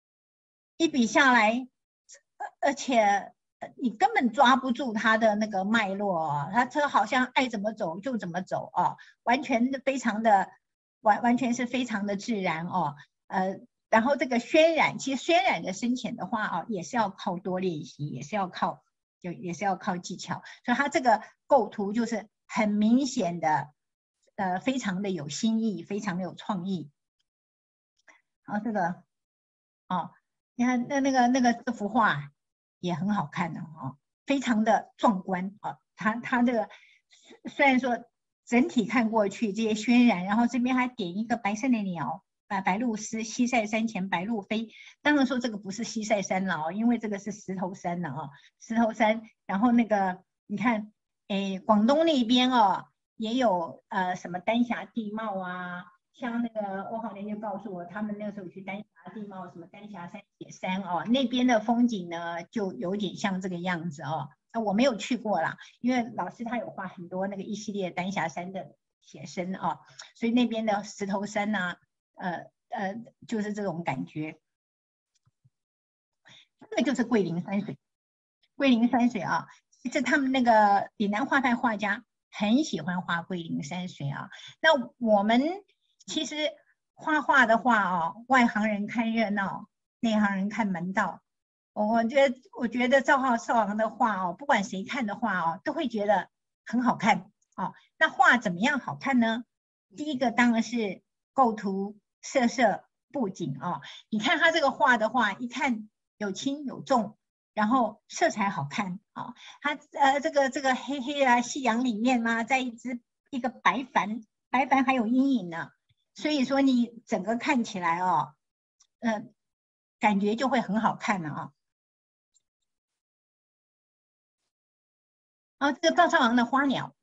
而且你根本抓不住他的那个脉络哦，他这好像爱怎么走就怎么走哦，完全非常的完全是非常的自然哦。然后这个渲染，其实渲染的深浅的话啊，也是要靠多练习，也是要靠技巧。所以他这个构图就是很明显的，非常的有新意，非常的有创意。然后这个，哦，你看那个这幅画也很好看的哦，非常的壮观啊。它这个虽然说整体看过去这些渲染，然后这边还点一个白色的鸟。白鹭鸶，西塞山前白鹭飞。当然说这个不是西塞山了哦，因为这个是石头山了哦，石头山。然后那个你看，广东那边哦，也有什么丹霞地貌啊，像那个欧豪年就告诉我，他们那个时候去丹霞地貌，什么丹霞山、铁山哦，那边的风景呢，就有点像这个样子哦。我没有去过啦，因为老师他有画很多那个一系列丹霞山的写生哦，所以那边的石头山呐、就是这种感觉。这个就是桂林山水，啊，其实他们那个岭南画派画家很喜欢画桂林山水啊。那我们其实画画的话哦，外行人看热闹，内行人看门道。我觉得赵少昂的画哦，不管谁看的话哦，都会觉得很好看哦。那画怎么样好看呢？第一个当然是构图、色、布景哦。你看他这个画的话，一看有轻有重，然后色彩好看啊、哦。它这个黑黑啊，夕阳里面嘛，在一个白帆还有阴影呢，所以说你整个看起来哦，感觉就会很好看了啊。然后这个赵少昂的花鸟，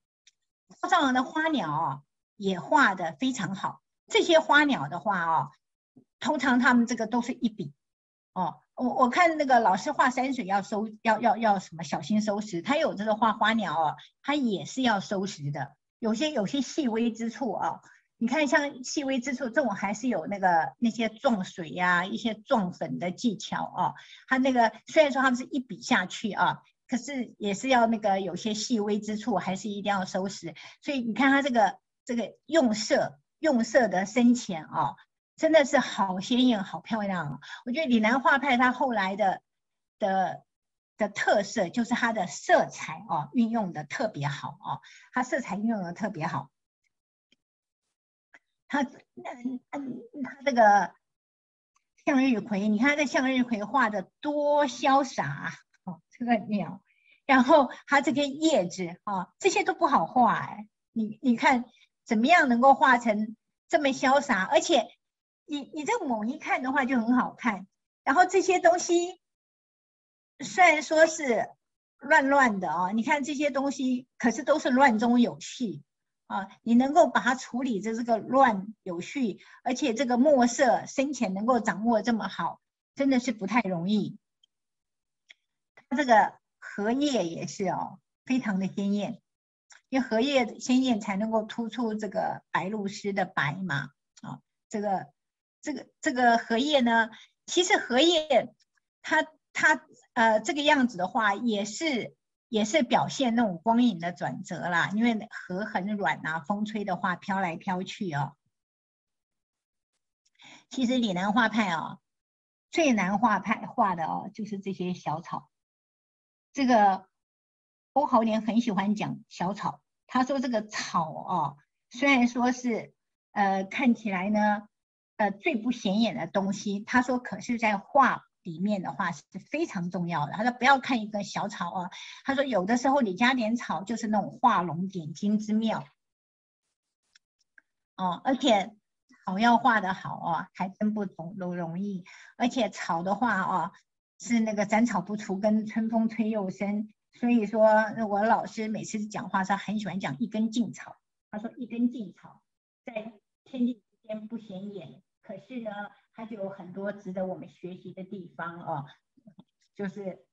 也画的非常好。这些花鸟的话哦，通常他们这个都是一笔哦。我看那个老师画山水要什么小心收拾，他有这个画花鸟哦，他也是要收拾的。有些细微之处啊，你看像细微之处这种还是有那些撞水呀、一些撞粉的技巧啊。他那个虽然说他们是一笔下去啊，可是也是要那个有些细微之处还是一定要收拾。所以你看他这个用色的深浅啊，真的是好鲜艳好漂亮啊。我觉得岭南画派它后来的特色就是它的色彩啊运用的特别好啊，它色彩运用的特别好。它这个向日葵，你看这向日葵画的多潇洒哦，这个鸟，然后它这个叶子啊，这些都不好画哎。你看怎么样能够画成这么潇洒？而且你这个猛一看的话就很好看。然后这些东西虽然说是乱的啊，你看这些东西，可是都是乱中有序啊。你能够把它处理这个乱有序，而且这个墨色深浅能够掌握这么好，真的是不太容易。它这个荷叶也是哦，非常的鲜艳。因为荷叶鲜艳才能够突出这个白鹭鸶的白嘛，啊，这个荷叶呢，其实荷叶它这个样子的话，也是表现那种光影的转折啦，因为荷很软啊，风吹的话飘来飘去哦。 其实岭南画派啊，最难画的哦，就是这些小草。这个欧豪莲很喜欢讲小草，他说这个草啊，虽然说是看起来呢，最不显眼的东西，他说可是在画里面的话是非常重要的。他说不要看一个小草啊，他说有的时候你加点草就是那种画龙点睛之妙哦，而且草要画得好哦，还真不容易。而且草的话哦，是那个斩草不除根，春风吹又生。所以说，我老师每次讲话，他很喜欢讲一根劲草。他说一根劲草在天地之间不显眼，可是呢，它就有很多值得我们学习的地方哦。就是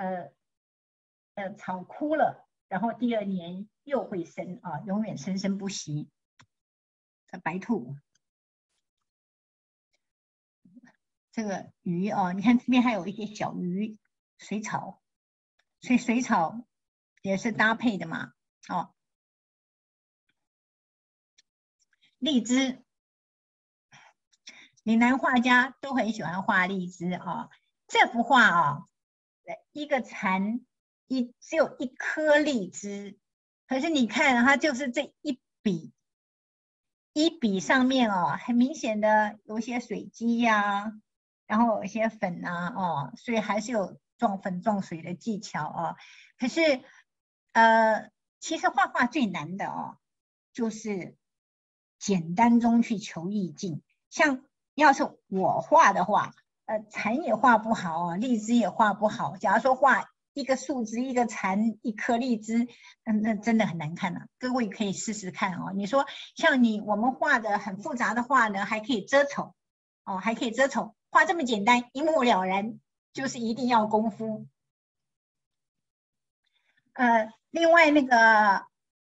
草枯了，然后第二年又会生啊，永远生生不息。白兔。这个鱼哦，你看这边还有一些小鱼，水草，所以水草也是搭配的嘛。哦，荔枝，岭南画家都很喜欢画荔枝啊。这幅画啊，一个蚕，只有一颗荔枝，可是你看它就是这一笔上面哦，很明显的有一些水滴呀、然后有一些粉啊，哦，所以还是有撞粉撞水的技巧哦。可是，其实画画最难的哦，就是简单中去求意境。像要是我画的话，蚕也画不好哦，荔枝也画不好。假如说画一个树枝、一个蚕、一颗荔枝，那真的很难看啊。各位可以试试看哦。你说像我们画的很复杂的画呢，还可以遮丑哦，还可以遮丑。画这么简单，一目了然，就是一定要功夫。另外那个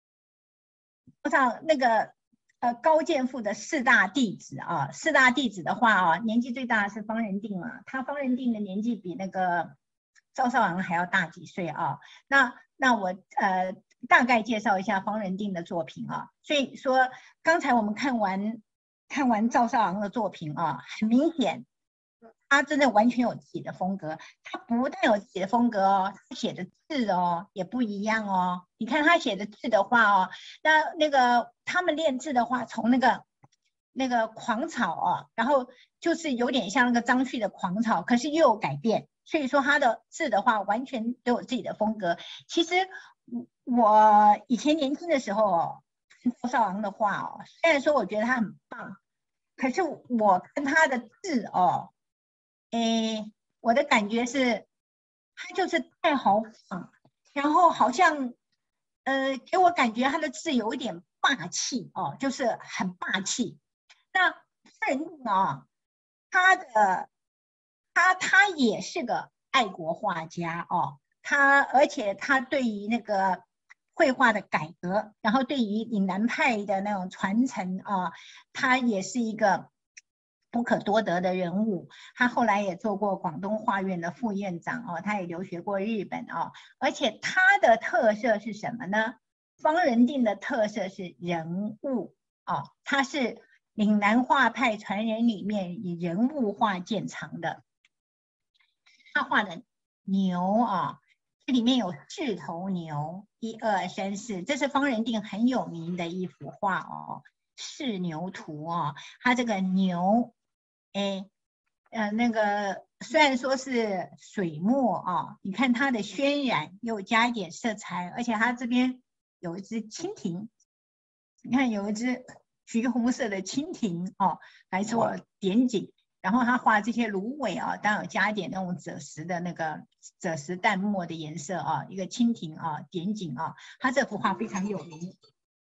上那个高剑父的四大弟子啊，四大弟子的话啊，年纪最大的是方仁定嘛，他方仁定的年纪比那个赵少昂还要大几岁啊。那我大概介绍一下方仁定的作品啊。所以说刚才我们看完赵少昂的作品啊，很明显。他真的完全有自己的风格，他不但有自己的风格哦，他写的字哦也不一样哦。你看他写的字的话哦，那个他们练字的话，从那个狂草哦，然后就是有点像那个张旭的狂草，可是又有改变，所以说他的字的话完全都有自己的风格。其实我以前年轻的时候哦，赵少昂的画哦，虽然说我觉得他很棒，可是我看他的字哦。我的感觉是，他就是太豪放，然后好像，给我感觉他的字有一点霸气哦，就是很霸气。那范定啊，他的他也是个爱国画家哦，而且他对于那个绘画的改革，然后对于岭南派的那种传承啊，他也是一个不可多得的人物。他后来也做过广东画院的副院长哦，他也留学过日本哦，而且他的特色是什么呢？方仁定的特色是人物哦，他是岭南画派传人里面以人物画见长的。他画的牛啊，这里面有4头牛，1、2、3、4，这是方仁定很有名的一幅画哦，《仕牛图》哦。他这个牛，那个虽然说是水墨啊，你看它的渲染又加一点色彩，而且它这边有一只蜻蜓，你看有一只橘红色的蜻蜓哦，来做点景。然后他画这些芦苇啊，当然有加一点那种赭石的那个赭石淡墨的颜色啊，一个蜻蜓啊，点景啊，他这幅画非常有名。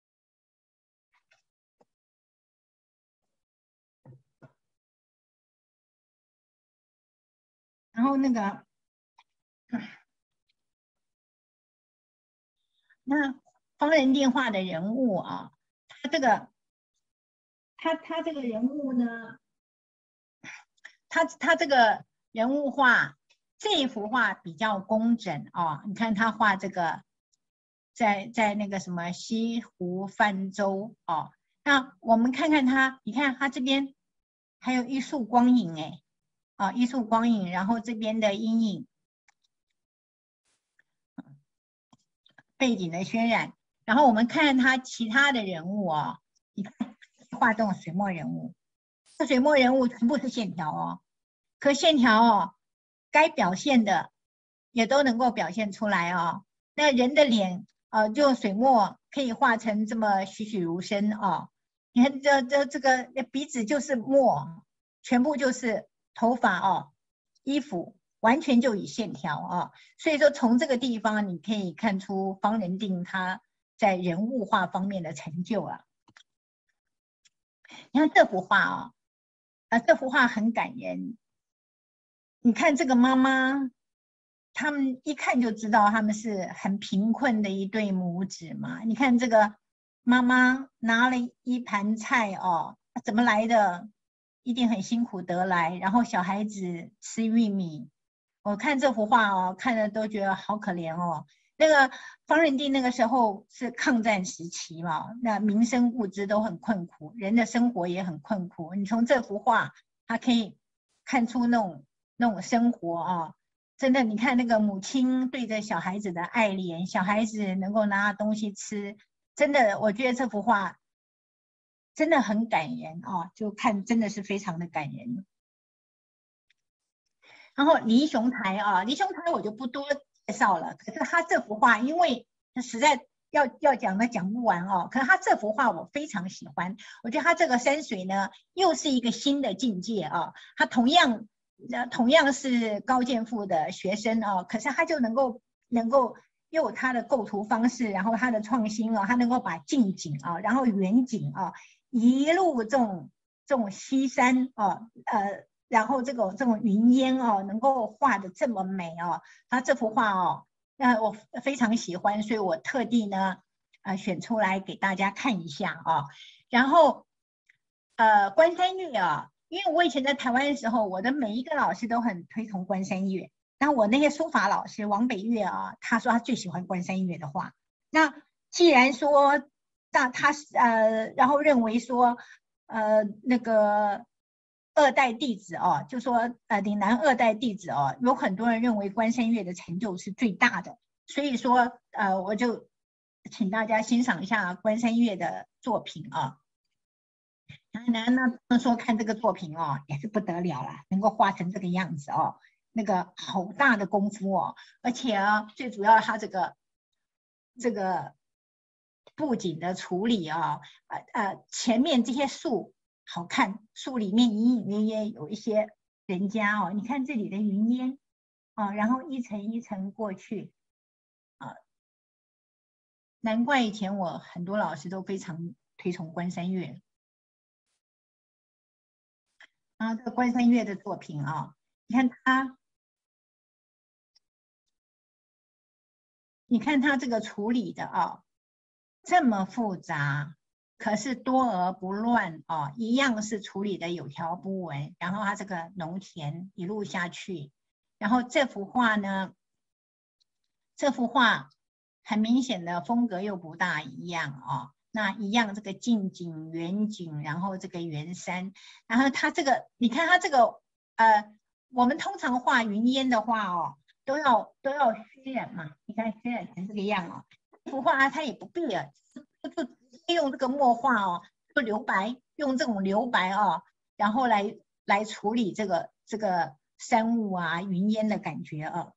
然后那方仁定画的人物啊，他这个人物呢，他这个人物画这一幅画比较工整啊，你看他画这个在那个什么西湖泛舟哦，那我们看看他，你看他这边还有一束光影哎，啊，一束光影，然后这边的阴影，背景的渲染，然后我们看他其他的人物哦，你看画这种水墨人物，这水墨人物全部是线条哦，可线条哦，该表现的也都能够表现出来哦。那人的脸就水墨可以画成这么栩栩如生哦。你看这个鼻子就是墨，全部就是头发哦，衣服完全就以线条哦。所以说从这个地方你可以看出方仁定他在人物画方面的成就啊。你看这幅画哦，这幅画很感人。你看这个妈妈，他们一看就知道他们是很贫困的一对母子嘛。你看这个妈妈拿了一盘菜哦，怎么来的？一定很辛苦得来。然后小孩子吃玉米，我看这幅画哦，看着都觉得好可怜哦。那个方仁定那个时候是抗战时期嘛，那民生物资都很困苦，人的生活也很困苦。你从这幅画，他可以看出那种生活啊，真的，你看那个母亲对着小孩子的爱怜，小孩子能够拿东西吃，真的，我觉得这幅画真的很感人啊，就看真的是非常的感人。然后黎雄台啊，黎雄台我就不多介绍了，可是他这幅画，因为他实在要讲的讲不完哦，可是他这幅画我非常喜欢，我觉得他这个山水呢又是一个新的境界啊，他同样是高剑父的学生哦，可是他就能够又有他的构图方式，然后他的创新哦，他能够把近景啊，然后远景啊，一路这种西山哦，然后这种云烟哦，能够画的这么美哦，他这幅画哦，我非常喜欢，所以我特地呢，选出来给大家看一下啊。然后，关山月啊，因为我以前在台湾的时候，我的每一个老师都很推崇关山月。那我那些书法老师王北岳啊，他说他最喜欢关山月的画。那既然说，那他然后认为说，那个二代弟子哦，就说岭南二代弟子哦，有很多人认为关山月的成就是最大的，所以说我就请大家欣赏一下关山月的作品啊。那说看这个作品哦，也是不得了了，能够画成这个样子哦，那个好大的功夫哦，而且啊，最主要它这个布景的处理啊，前面这些树好看，树里面隐隐约约有一些人家哦，你看这里的云烟啊，然后一层一层过去啊，难怪以前我很多老师都非常推崇关山月。啊，这个关山月的作品啊，你看他这个处理的啊，这么复杂，可是多而不乱啊，一样是处理的有条不紊。然后他这个农田一路下去，然后这幅画呢，这幅画很明显的风格又不大一样啊。那一样这个近景、远景，然后这个圆山，然后它这个，你看它这个我们通常画云烟的话哦，都要渲染嘛，你看渲染成这个样哦。这幅画它也不必了，就直接用这个墨画哦，就留白，用这种留白哦，然后来处理这个山雾啊、云烟的感觉啊。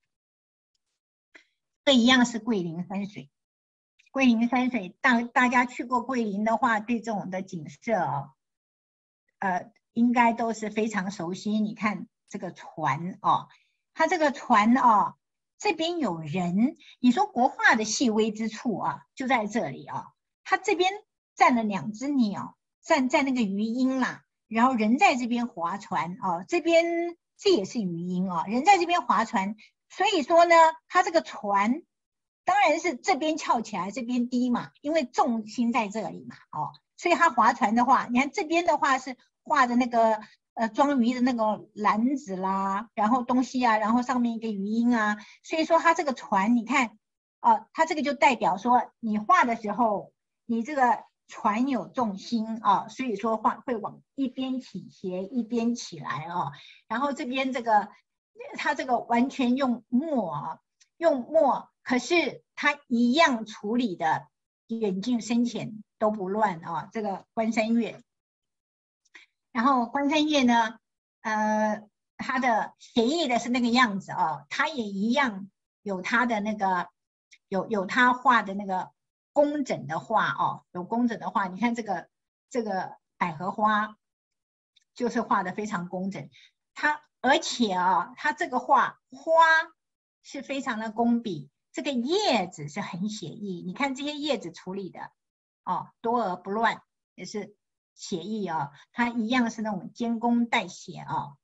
这一样是桂林山水。桂林山水，大家去过桂林的话，对这种的景色哦，应该都是非常熟悉。你看这个船哦，它这个船哦，这边有人，你说国画的细微之处啊，就在这里啊。它这边站了两只鸟，站在那个余音啦，然后人在这边划船哦，这边这也是余音哦，人在这边划船，所以说呢，它这个船。当然是这边翘起来，这边低嘛，因为重心在这里嘛，哦，所以它划船的话，你看这边的话是画的那个装鱼的那个篮子啦，然后东西啊，然后上面一个鱼鹰啊，所以说它这个船，你看，它这个就代表说你画的时候，你这个船有重心啊，所以说画会往一边倾斜一边起来啊。然后这边这个它这个完全用墨啊，用墨，可是它一样处理的远近深浅都不乱啊。这个关山月，然后关山月呢，它的写意的是那个样子哦，它也一样有它的那个有它画的那个工整的画哦，有工整的画。你看这个百合花，就是画的非常工整。它而且啊，它这个花是非常的工笔，这个叶子是很写意。你看这些叶子处理的哦，多而不乱，也是写意啊。它一样是那种兼工带写啊。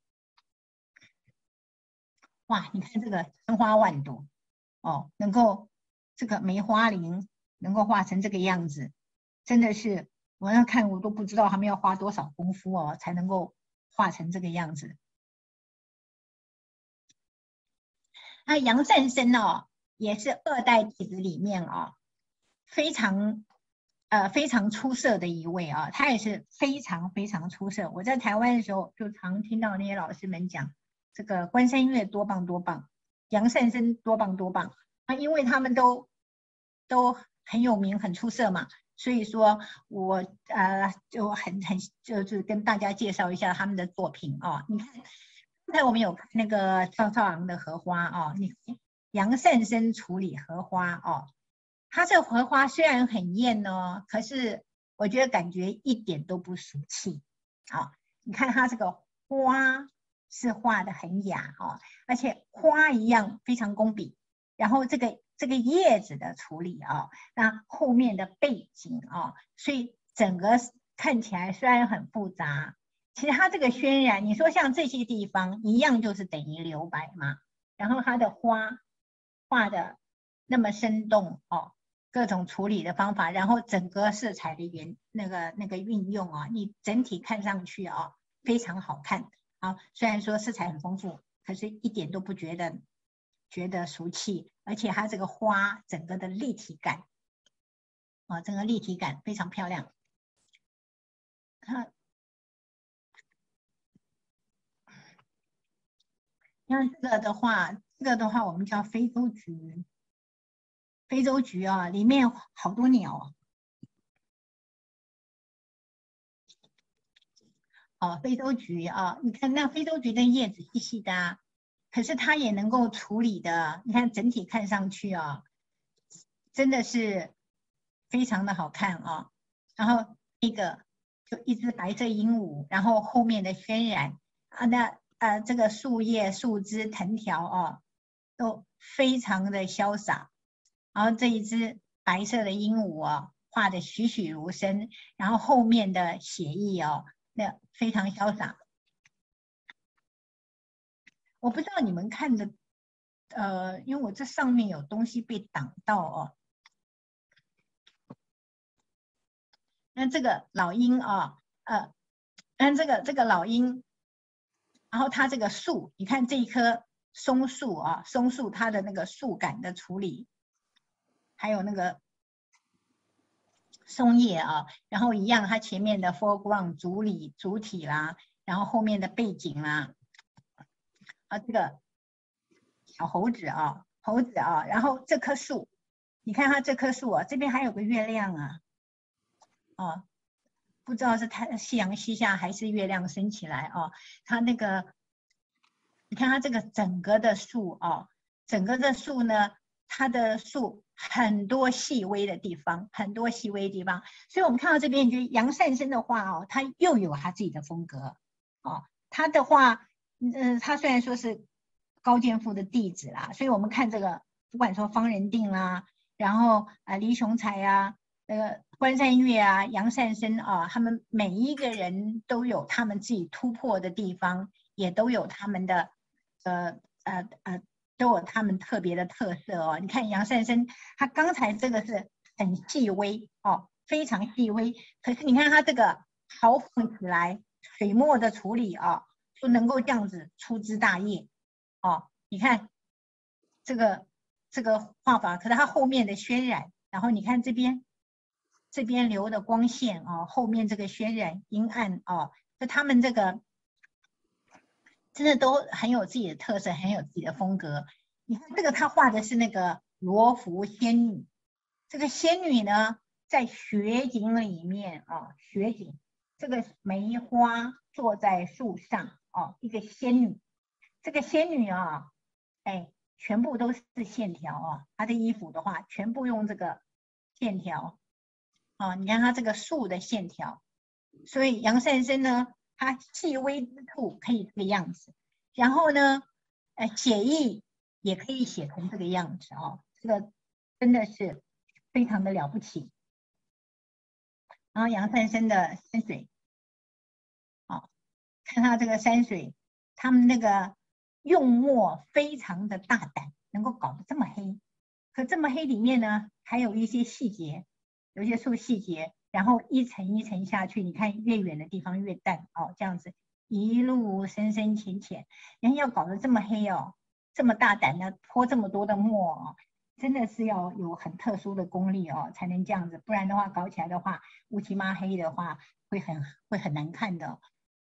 哇，你看这个千花万朵哦，能够这个梅花林能够画成这个样子，真的是我要看我都不知道他们要花多少功夫哦，才能够画成这个样子。那杨善生哦，也是二代弟子里面哦，非常出色的一位啊，他也是非常出色。我在台湾的时候就常听到那些老师们讲，这个关山月多棒多棒，杨善生多棒多棒啊，因为他们都很有名很出色嘛，所以说我就就是跟大家介绍一下他们的作品啊。你看刚才我们有看那个赵少昂的荷花哦，你杨善生处理荷花哦，它这荷花虽然很艳哦，可是我觉得感觉一点都不俗气啊。你看它这个花是画的很雅哦，而且花一样非常工笔，然后这个叶子的处理啊，那后面的背景啊，所以整个看起来虽然很复杂。其实它这个渲染，你说像这些地方一样，就是等于留白嘛。然后它的花画的那么生动哦，各种处理的方法，然后整个色彩的那个运用啊，你整体看上去啊非常好看啊。虽然说色彩很丰富，可是一点都不觉得俗气，而且它这个花整个的立体感啊，整个立体感非常漂亮。像这个的话，我们叫非洲菊。非洲菊啊，里面好多鸟哦。非洲菊啊，你看那非洲菊的叶子细细的啊，可是它也能够处理的，你看整体看上去啊，真的是非常的好看啊。然后那个就一只白色鹦鹉，然后后面的渲染啊，那这个树叶、树枝、藤条啊，都非常的潇洒。然后这一只白色的鹦鹉啊，画的栩栩如生，然后后面的写意哦，那非常潇洒。我不知道你们看的，因为我这上面有东西被挡到哦。那这个老鹰啊，这个老鹰，然后它这个树，你看这一棵松树啊，松树它的那个树干的处理，还有那个松叶啊，然后一样，它前面的 foreground 主体啦，然后后面的背景啦，这个小猴子啊，然后这棵树，你看它这棵树啊，这边还有个月亮啊，哦，不知道是夕阳西下还是月亮升起来哦，它那个，你看它这个整个的树哦，整个的树呢，它的树很多细微的地方，很多细微的地方，所以我们看到这边，你觉得杨善生的画哦，他又有他自己的风格哦，他的画，他虽然说是高剑父的弟子啦，所以我们看这个，不管说方仁定啦，然后黎雄才呀，关山月啊，杨善生啊，他们每一个人都有他们自己突破的地方，也都有他们的都有他们特别的特色哦。你看杨善生，他刚才这个是很细微哦，非常细微，可是你看他这个豪放起来，水墨的处理啊，就能够这样子粗枝大叶哦。你看这个画法，可是它后面的渲染，然后你看这边这边留的光线哦，后面这个渲染阴暗哦，就他们这个真的都很有自己的特色，很有自己的风格。你看这个他画的是那个罗浮仙女，这个仙女呢在雪景里面啊，雪景，这个梅花坐在树上哦，一个仙女，这个仙女啊，哎，全部都是线条啊，她的衣服的话，全部用这个线条啊，你看她这个树的线条，所以杨善生呢，他细微之处可以这个样子，然后呢，写意也可以写成这个样子哦，这个真的是非常的了不起。然后杨善生的山水，哦，看他这个山水，他们那个用墨非常的大胆，能够搞得这么黑。可这么黑里面呢，还有一些细节，有一些树细节，然后一层一层下去，你看越远的地方越淡哦，这样子一路深深浅浅，人要搞得这么黑哦，这么大胆的泼这么多的墨哦，真的是要有很特殊的功力哦，才能这样子，不然的话搞起来的话，乌漆嘛黑的话会很难看的。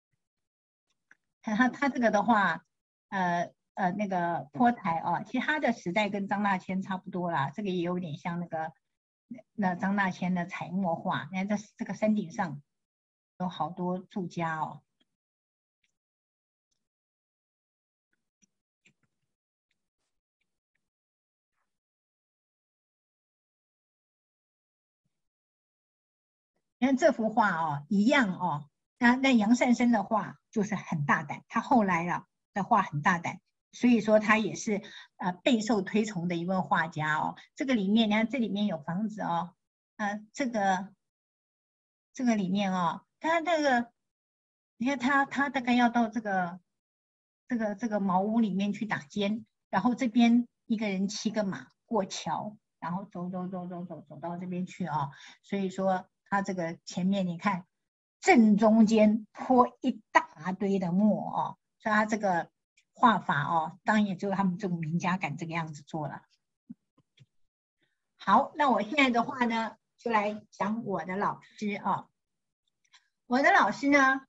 他这个的话，那个泼台哦，其实他的时代跟张大千差不多啦，这个也有点像那张大千的彩墨画。你看这个山顶上有好多住家哦。你看这幅画哦，一样哦。那杨善生的画就是很大胆，他后来的画很大胆，所以说他也是备受推崇的一位画家哦。这个里面，你看这里面有房子哦，这个里面哦，他那个，你看他大概要到这个茅屋里面去打尖，然后这边一个人骑个马过桥，然后走到这边去哦。所以说他这个前面你看正中间泼一大堆的墨哦，所以他这个画法哦，当然也只有他们这种名家敢这个样子做了。好，那我现在的话呢，就来讲我的老师啊。我的老师呢，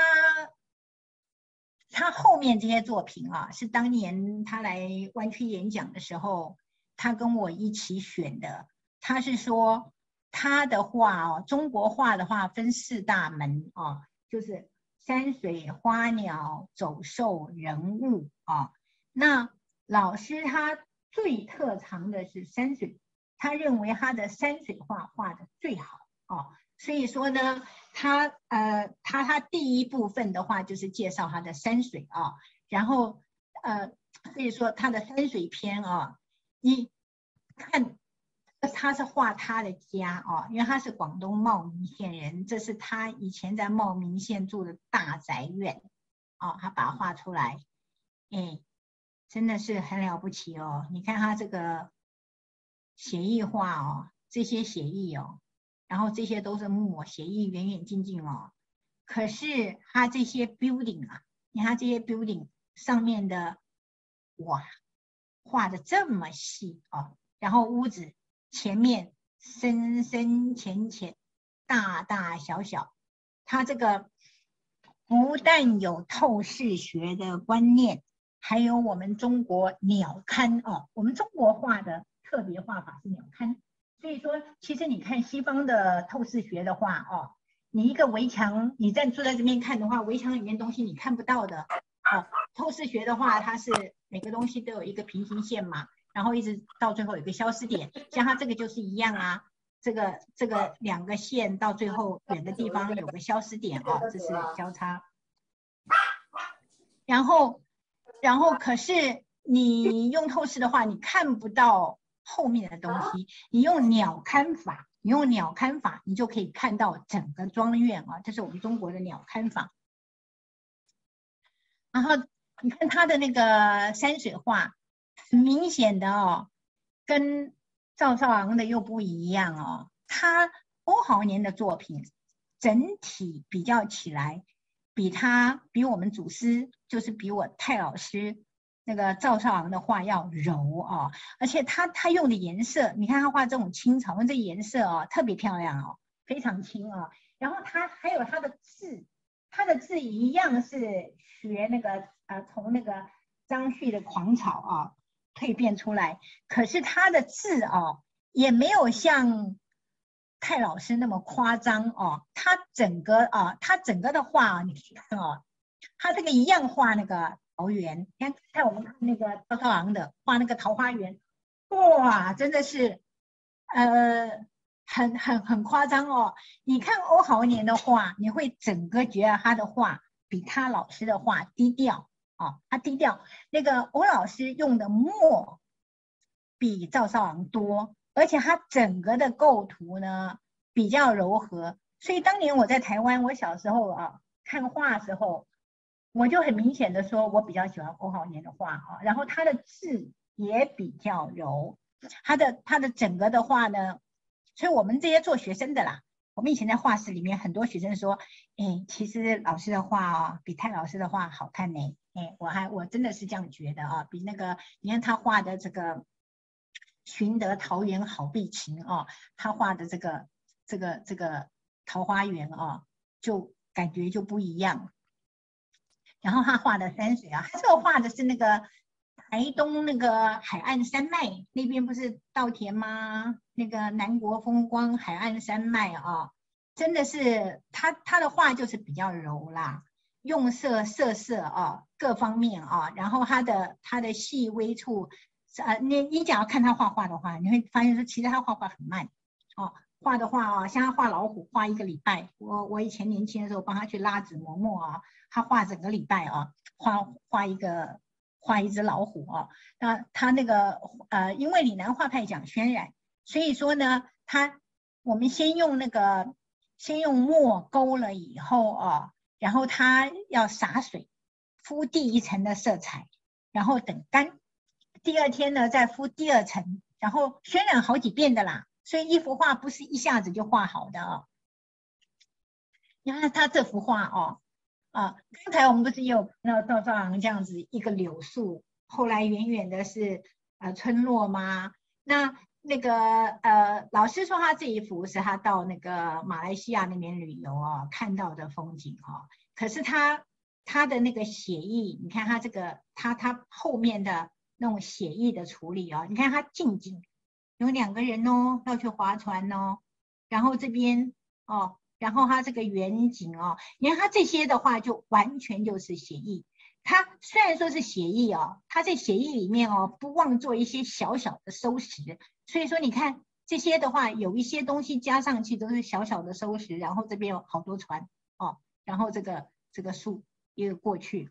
他后面这些作品啊，是当年他来湾区演讲的时候，他跟我一起选的。他是说他的画哦，中国画的话分4大门啊，就是山水、花鸟、走兽、人物啊。那老师他最特长的是山水，他认为他的山水画画的最好啊。所以说呢，他第一部分的话就是介绍他的山水啊，然后所以说他的山水篇啊，你看他是画他的家啊，因为他是广东茂名县人，这是他以前在茂名县住的大宅院啊，他把它画出来，哎，真的是很了不起哦。你看他这个写意画哦，这些写意哦。然后这些都是木偶写意，远远近近哦。可是它这些 building 啊，你看这些 building 上面的，哇，画的这么细哦。然后屋子前面深深浅浅，大大小小，它这个不但有透视学的观念，还有我们中国鸟瞰哦。我们中国画的特别画法是鸟瞰。所以说，其实你看西方的透视学的话，哦，你一个围墙，你坐在这边看的话，围墙里面东西你看不到的。哦，透视学的话，它是每个东西都有一个平行线嘛，然后一直到最后有一个消失点，像它这个就是一样啊。这个2个线到最后远的地方有个消失点哦，这是交叉。然后可是你用透视的话，你看不到后面的东西，你用鸟瞰法，你就可以看到整个庄院啊，这是我们中国的鸟瞰法。然后你看他的那个山水画，很明显的哦，跟赵少昂的又不一样哦。他欧豪年的作品整体比较起来，比我们祖师，就是比我泰老师那个赵少昂的画要柔啊，而且他用的颜色，你看他画这种青草，这颜色哦特别漂亮哦，非常清啊。然后他还有他的字，他的字一样是学那个从那个张旭的狂草啊蜕变出来，可是他的字哦也没有像泰老师那么夸张哦，他整个的画你可以看哦，他这个一样画那个桃园，你看我们看那个赵少昂的画那个桃花源，哇，真的是很夸张哦。你看欧豪年的画，你会整个觉得他的画比他老师的画低调哦，他低调。那个欧老师用的墨比赵少昂多，而且他整个的构图呢比较柔和，所以当年我在台湾，我小时候看画的时候，我就很明显的说，我比较喜欢欧豪年的画啊，然后他的字也比较柔，他的整个的画呢，所以我们这些做学生的啦，我们以前在画室里面，很多学生说，哎，其实老师的画比泰老师的画好看呢，哎，我真的是这样觉得啊，比那个你看他画的这个寻得桃源好碧琴啊，他画的这个桃花源啊，就感觉就不一样。然后他画的山水啊，他这个画的是那个台东那个海岸山脉那边不是稻田吗？那个南国风光海岸山脉啊，真的是他的画就是比较柔啦，用色啊各方面啊，然后他的细微处，你只要看他画画的话，你会发现说其实他画画很慢哦。画的话啊，像他画老虎，画一个礼拜。我以前年轻的时候帮他去拉纸磨墨啊，他画整个礼拜啊，画一只老虎啊。那他那个因为岭南画派讲渲染，所以说呢，我们先用墨勾了以后啊，然后他要洒水，敷第一层的色彩，然后等干。第二天呢再敷第二层，然后渲染好几遍的啦。所以一幅画不是一下子就画好的哦。你看他这幅画哦，刚才我们不是也有看到赵少昂这样子一个柳树，后来远远的是村落吗？那个老师说他这一幅是他到那个马来西亚那边旅游哦看到的风景哦，可是他的那个写意，你看他这个他后面的那种写意的处理哦，你看他近景。有2个人哦，要去划船哦，然后这边哦，然后它这个远景哦，你看它这些的话，就完全就是写意。它虽然说是写意哦，它在写意里面哦，不忘做一些小小的收拾。所以说你看这些的话，有一些东西加上去都是小小的收拾，然后这边有好多船哦，然后这个树一个过去，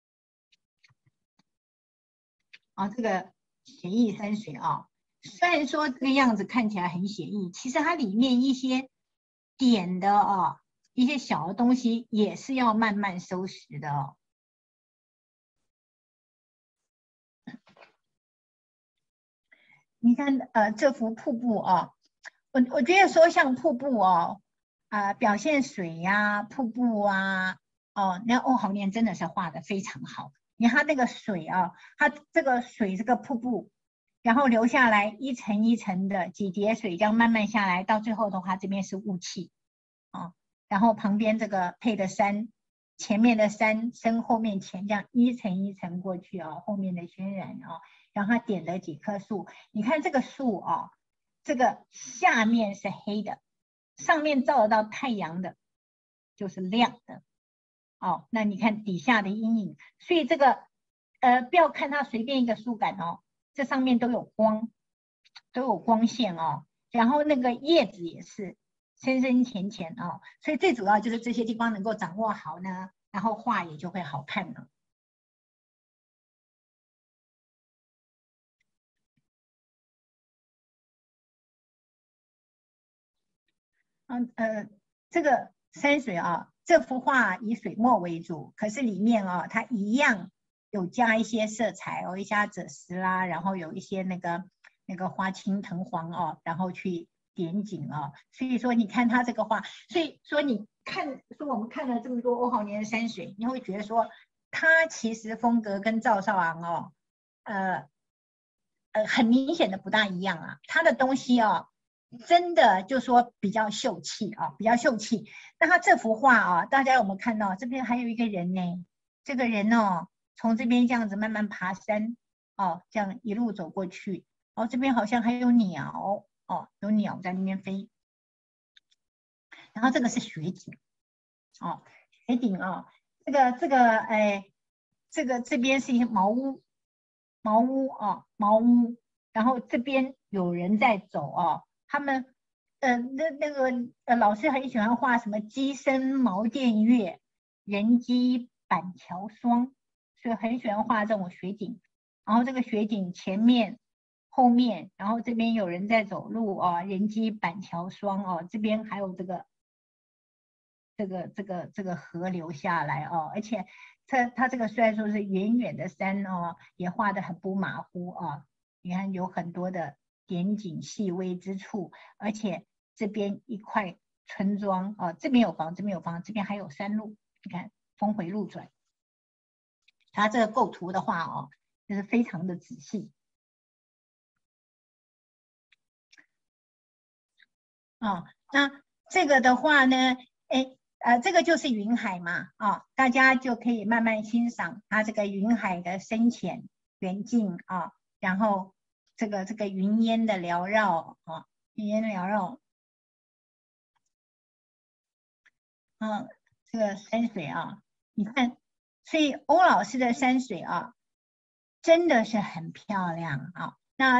这个写意山水啊。虽然说这个样子看起来很写意，其实它里面一些点的一些小的东西也是要慢慢收拾的哦。你看这幅瀑布我觉得说像瀑布表现水呀、瀑布那欧豪年真的是画的非常好。你看它那个水它这个水这个瀑布。然后流下来一层一层的几叠水，这样慢慢下来，到最后的话，这边是雾气然后旁边这个配的山，前面的山身后面前这样一层一层过去后面的渲染然后他点了几棵树，你看这个树这个下面是黑的，上面照得到太阳的，就是亮的那你看底下的阴影，所以这个不要看它随便一个树干这上面都有光，都有光线然后那个叶子也是深深浅浅所以最主要就是这些地方能够掌握好呢，然后画也就会好看了。这个山水这幅画以水墨为主，可是里面它一样有加一些色彩一下赭石啦，然后有一些那个花青藤黄然后去点景所以说你看它这个画，所以说我们看了这么多欧豪年的山水，你会觉得说他其实风格跟赵少昂很明显的不大一样啊。他的东西啊，真的就说比较秀气啊，比较秀气。那他这幅画啊，大家有没有看到？这边还有一个人呢，这个人哦，从这边这样子慢慢爬山哦，这样一路走过去。哦，这边好像还有鸟哦，有鸟在那边飞。然后这个是雪景哦，雪景哦，哎，这边是一些茅屋，茅屋哦，茅屋。然后这边有人在走哦，他们那个老师很喜欢画什么鸡声茅店月，人迹板桥霜，所以很喜欢画这种雪景。然后这个雪景前面、后面，然后这边有人在走路哦，人迹板桥霜哦，这边还有这个河流下来哦，而且它这个虽然说是远远的山哦，也画得很不马虎啊。你看有很多的点景细微之处，而且这边一块村庄哦，这边有房，这边有房，这边还有山路，你看峰回路转。它这个构图的话哦，就是非常的仔细哦。那这个的话呢，这个就是云海嘛，啊，大家就可以慢慢欣赏它这个云海的深浅、远近啊，然后这个云烟的缭绕啊，云烟缭绕，这个山水啊，你看，所以欧老师的山水啊，真的是很漂亮啊。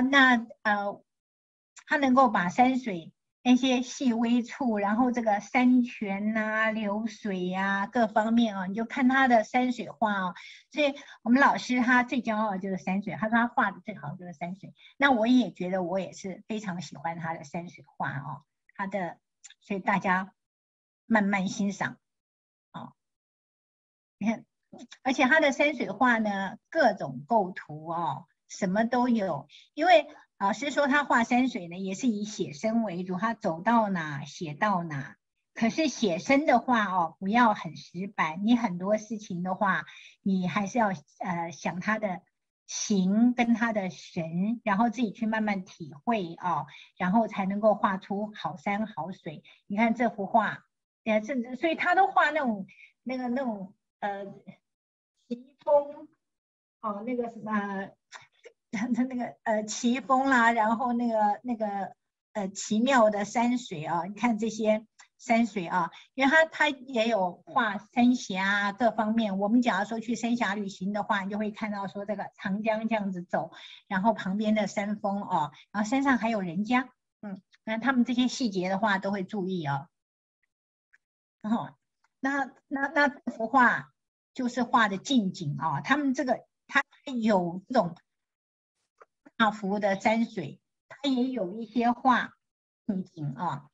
他能够把山水那些细微处，然后这个山泉呐、流水呀、各方面啊，你就看他的山水画哦。所以我们老师他最骄傲的就是山水，他说他画的最好就是山水。那我也觉得我也是非常喜欢他的山水画哦，所以大家慢慢欣赏哦。你看，而且他的山水画呢，各种构图哦，什么都有。因为老师说他画山水呢，也是以写生为主，他走到哪写到哪。可是写生的话哦，不要很死板，你很多事情的话，你还是要想他的形跟他的神，然后自己去慢慢体会哦，然后才能够画出好山好水。你看这幅画，所以他都画那种奇峰哦，那个什么，那个奇峰啦，然后那个奇妙的山水啊，你看这些山水啊，因为他也有画三峡啊各方面。我们假如说去三峡旅行的话，你就会看到说这个长江这样子走，然后旁边的山峰哦，然后山上还有人家，那他们这些细节的话都会注意啊。然后那这幅画就是画的近景啊，他们它有这种大幅的山水，它也有一些画近景啊。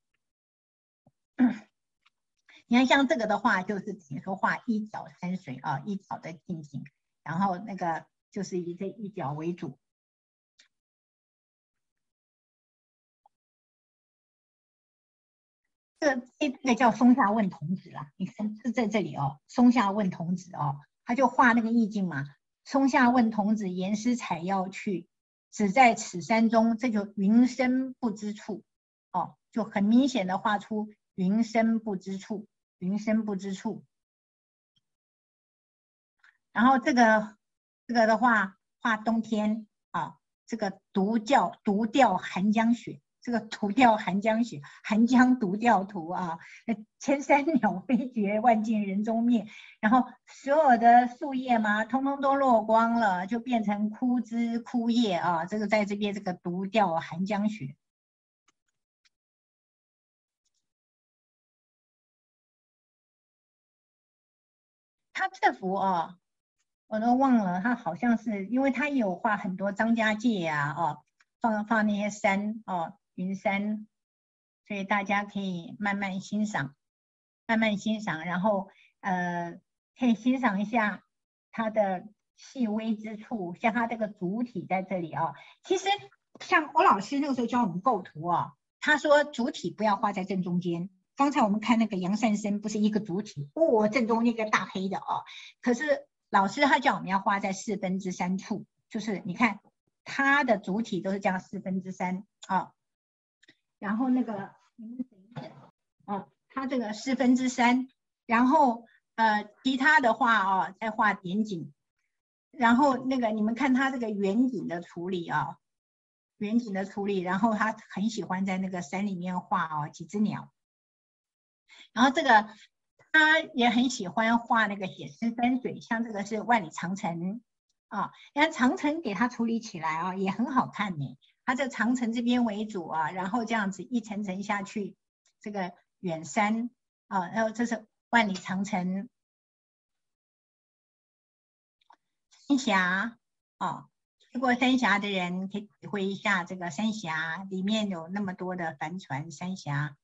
你看像这个的话，就是比如说画一角山水啊，一角的近景，然后那个就是以这一角为主。这个叫松下问童子啦，你看是在这里哦，松下问童子哦，他就画那个意境嘛。松下问童子，言师采药去，只在此山中，这就云深不知处哦，就很明显的画出云深不知处，云深不知处。然后这个的话，画冬天啊，这个独钓寒江雪，这个独钓寒江雪，寒江独钓图啊，千山鸟飞绝，万径人踪灭。然后所有的树叶嘛，通通都落光了，就变成枯枝枯叶啊。这个在这边这个独钓寒江雪，它这幅啊。我都忘了，他好像是因为他有画很多张家界呀、哦，放那些山哦，云山，所以大家可以慢慢欣赏，慢慢欣赏，然后可以欣赏一下它的细微之处，像它这个主体在这里啊、其实像我老师那个时候教我们构图啊、他说主体不要画在正中间。刚才我们看那个杨善生不是一个主体，正中那个大黑的哦，可是老师他叫我们要画在4分之3处就是你看它的主体都是这样3/4啊，然后那个它这个3/4，然后其他的话啊再画点景，然后那个你们看它这个远景的处理啊，远景的处理，然后他很喜欢在那个山里面画几只鸟，然后这个他也很喜欢画那个写实山水，像这个是万里长城啊，你看长城给它处理起来也很好看呢。它这长城这边为主然后这样子一层层下去，这个远山然后这是万里长城，三峡去过三峡的人可以体会一下，这个三峡里面有那么多的帆船，三峡。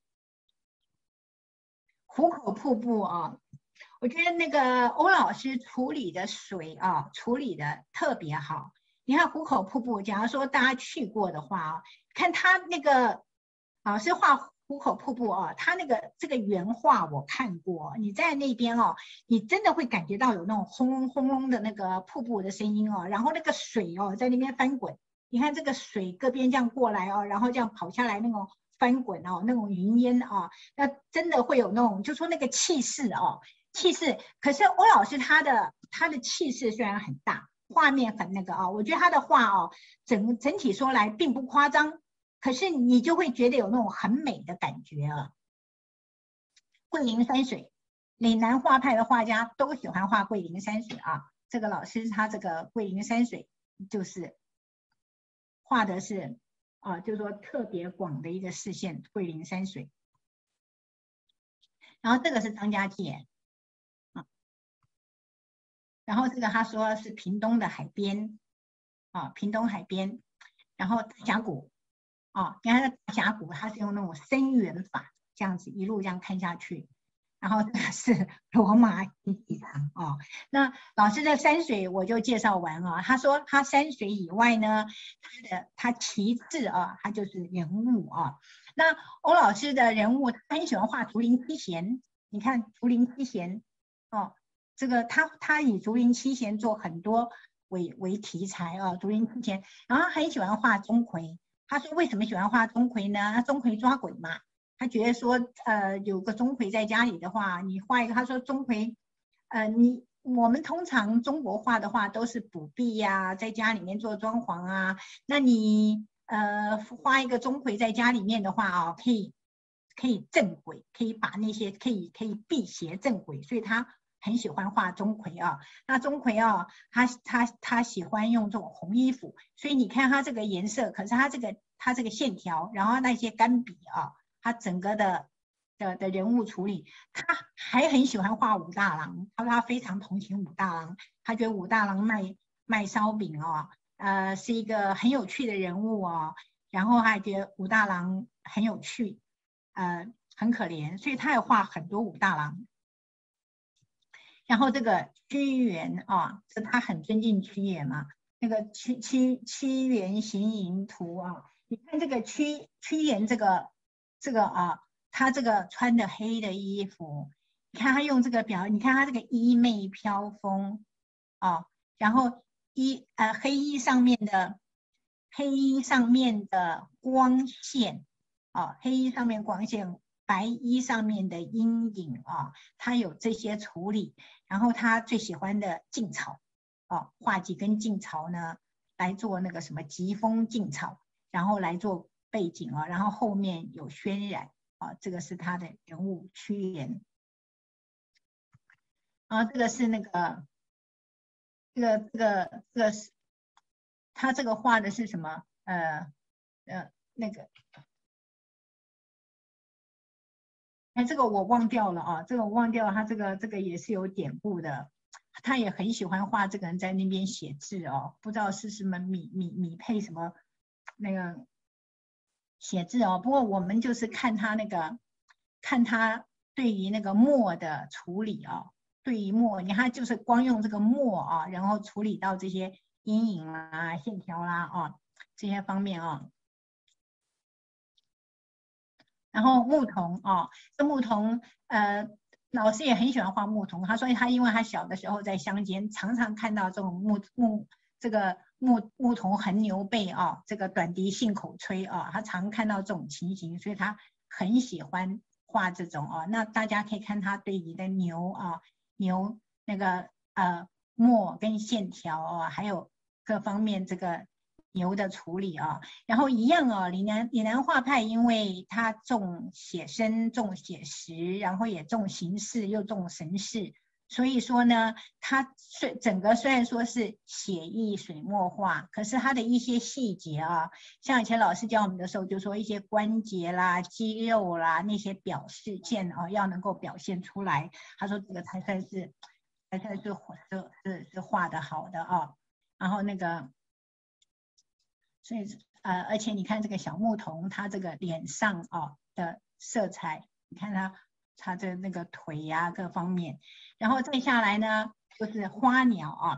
壶口瀑布我觉得那个欧老师处理的水处理的特别好。你看壶口瀑布，假如说大家去过的话看他那个是画壶口瀑布他那个这个原画我看过，你在那边你真的会感觉到有那种轰隆轰隆的那个瀑布的声音然后那个水在那边翻滚，你看这个水各边这样过来然后这样跑下来那种翻滚那种云烟那真的会有那种就说那个气势气势。可是欧老师他的气势虽然很大，画面很那个我觉得他的画整体说来并不夸张，可是你就会觉得有那种很美的感觉桂林山水，岭南画派的画家都喜欢画桂林山水这个老师他这个桂林山水就是画的是就是说特别广的一个视线，桂林山水。然后这个是张家界然后这个他说是屏东的海边屏东海边，然后大峡谷你看这大峡谷它是用那种深远法这样子一路这样看下去，然后这个是罗马竞技场那老师的山水我就介绍完他说他山水以外呢，他其次他就是人物那欧老师的人物他很喜欢画竹林七贤，你看竹林七贤这个他以竹林七贤做很多为题材竹林七贤，然后他很喜欢画钟馗。他说为什么喜欢画钟馗呢？钟馗抓鬼嘛，他觉得说有个钟馗在家里的话，你画一个，他说钟馗我们通常中国画的话都是补壁呀，在家里面做装潢那你画一个钟馗在家里面的话可以镇鬼，可以把那些可以辟邪镇鬼，所以他很喜欢画钟馗那钟馗他喜欢用这种红衣服，所以你看他这个颜色，可是他这个线条，然后那些干笔他整个的人物处理，他还很喜欢画武大郎。他说他非常同情武大郎，他觉得武大郎卖烧饼是一个很有趣的人物然后还觉得武大郎很有趣很可怜，所以他也画很多武大郎。然后这个屈原是他很尊敬屈原嘛，那个屈原行吟图你看这个屈原这个他这个穿的黑的衣服，你看他用这个你看他这个衣袂飘风然后黑衣上面的光线黑衣上面光线，白衣上面的阴影他有这些处理。然后他最喜欢的劲草画几根劲草呢，来做那个什么疾风劲草，然后来做背景然后后面有渲染这个是他的人物屈原。然后这个是那个是他这个画的是什么那个这个我忘掉了这个我忘掉了，他这个也是有典故的。他也很喜欢画这个人在那边写字不知道是什么米配什么那个写字不过我们就是看他对于那个墨的处理对于墨，你看就是光用这个墨然后处理到这些阴影线条啦这些方面然后牧童这牧童老师也很喜欢画牧童。他说他因为他小的时候在乡间常常看到这种这个牧童横牛背啊，这个短笛信口吹啊，他常看到这种情形，所以他很喜欢画这种啊。那大家可以看他对你的牛啊，牛那个墨跟线条啊，还有各方面这个牛的处理啊。然后一样啊，岭南画派因为他重写生、重写实，然后也重形式又重神式。所以说呢，它整个虽然说是写意水墨画，可是它的一些细节啊，像以前老师教我们的时候，就说一些关节啦、肌肉啦那些表示件啊，要能够表现出来。他说这个才算是画的好的啊。然后那个，所以而且你看这个小牧童，他这个脸上啊的色彩，你看他的那个腿呀、各方面。然后再下来呢，就是花鸟啊，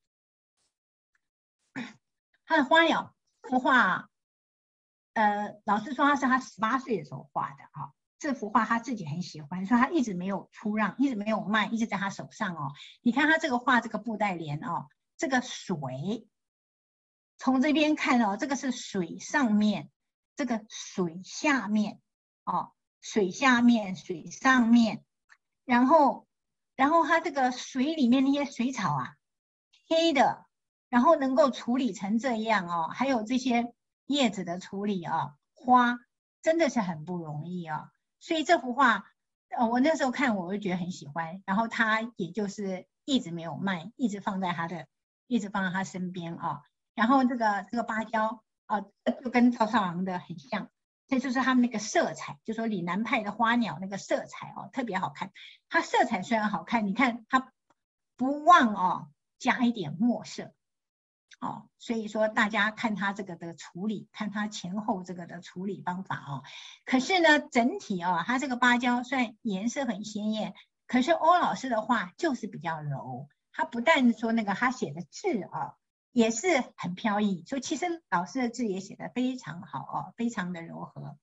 他的花鸟幅画，老师说他是他18岁的时候画的啊。这幅画他自己很喜欢，所以他一直没有出让，一直没有卖，一直在他手上哦。你看他这个画这个布袋莲哦，这个水从这边看哦，这个是水上面，这个水下面哦，水下面、水上面，然后它这个水里面那些水草啊，黑的，然后能够处理成这样哦，还有这些叶子的处理啊，花真的是很不容易啊。所以这幅画，我那时候看我就觉得很喜欢，然后他也就是一直没有卖，一直放在他身边啊。然后这个芭蕉啊，就跟赵少昂的很像。这就是他们那个色彩，就说岭南派的花鸟那个色彩哦，特别好看。它色彩虽然好看，你看它不忘哦加一点墨色哦，所以说大家看它这个的处理，看它前后这个的处理方法哦。可是呢，整体哦，它这个芭蕉虽然颜色很鲜艳，可是欧老师的画就是比较柔。他不但说那个他写的字啊，也是很飘逸，所以其实老师的字也写得非常好哦，非常的柔和。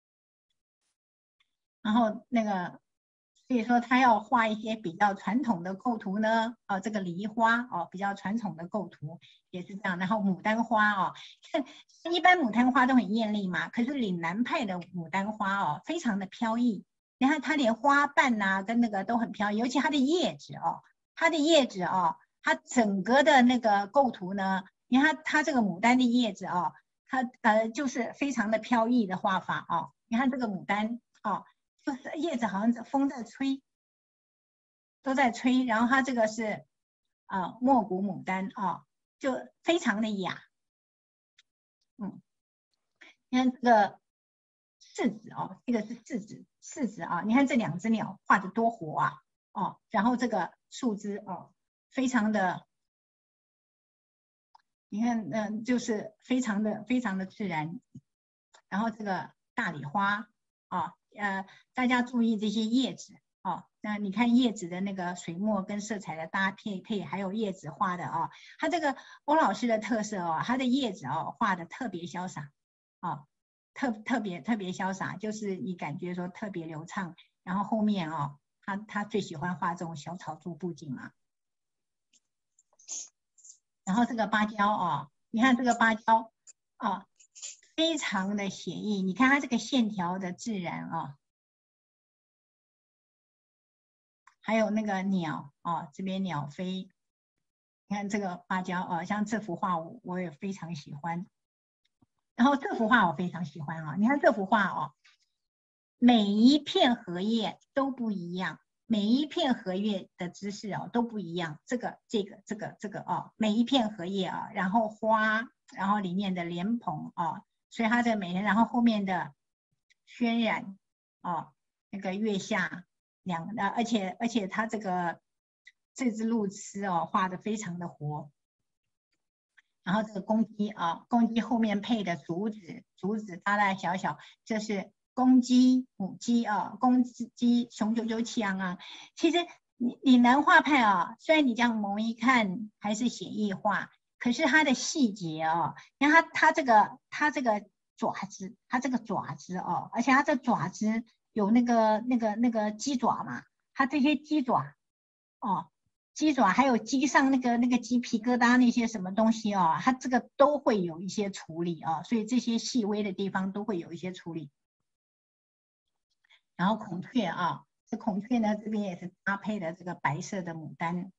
然后那个，所以说他要画一些比较传统的构图呢，这个梨花哦，比较传统的构图也是这样。然后牡丹花哦，看一般牡丹花都很艳丽嘛，可是岭南派的牡丹花哦，非常的飘逸。你看它连花瓣呐、跟那个都很飘逸，尤其它的叶子哦，它整个的那个构图呢，你看它这个牡丹的叶子哦，它就是非常的飘逸的画法哦。你看这个牡丹哦。就是叶子好像风在吹，都在吹，然后它这个是墨谷牡丹啊，就非常的雅。你看这个柿子哦，这个是柿子啊，你看这两只鸟画的多活啊哦，然后这个树枝哦，非常的，你看就是非常的自然。然后这个大礼花啊，大家注意这些叶子哦。那你看叶子的那个水墨跟色彩的搭配，还有叶子画的啊，它这个欧老师的特色哦，它的叶子哦画的特别潇洒哦，特别潇洒，就是你感觉说特别流畅。然后后面哦，他最喜欢画这种小草柱布景嘛。然后这个芭蕉哦，你看这个芭蕉啊。非常的写意，你看它这个线条的自然啊，还有那个鸟啊，这边鸟飞，你看这个芭蕉啊，像这幅画我也非常喜欢。然后这幅画我非常喜欢啊，你看这幅画哦，每一片荷叶都不一样，每一片荷叶的姿势哦都不一样，这个哦，每一片荷叶啊，然后花，然后里面的莲蓬啊。所以它这个每天，然后后面的渲染哦，那个月下而且它这只鹿痴哦画的非常的活。然后这个公鸡啊，公鸡后面配的竹子大大小小，这是公鸡、母鸡啊，公鸡雄赳赳气昂昂。其实岭南画派啊，虽然你这样猛一看还是写意画。可是它的细节哦，你看它这个爪子，它这个爪子哦，而且它这爪子有那个鸡爪嘛，它这些鸡爪哦， 鸡爪，还有鸡上那个鸡皮疙瘩那些什么东西哦，它这个都会有一些处理哦，所以这些细微的地方都会有一些处理。然后孔雀啊，这孔雀呢这边也是搭配的这个白色的牡丹。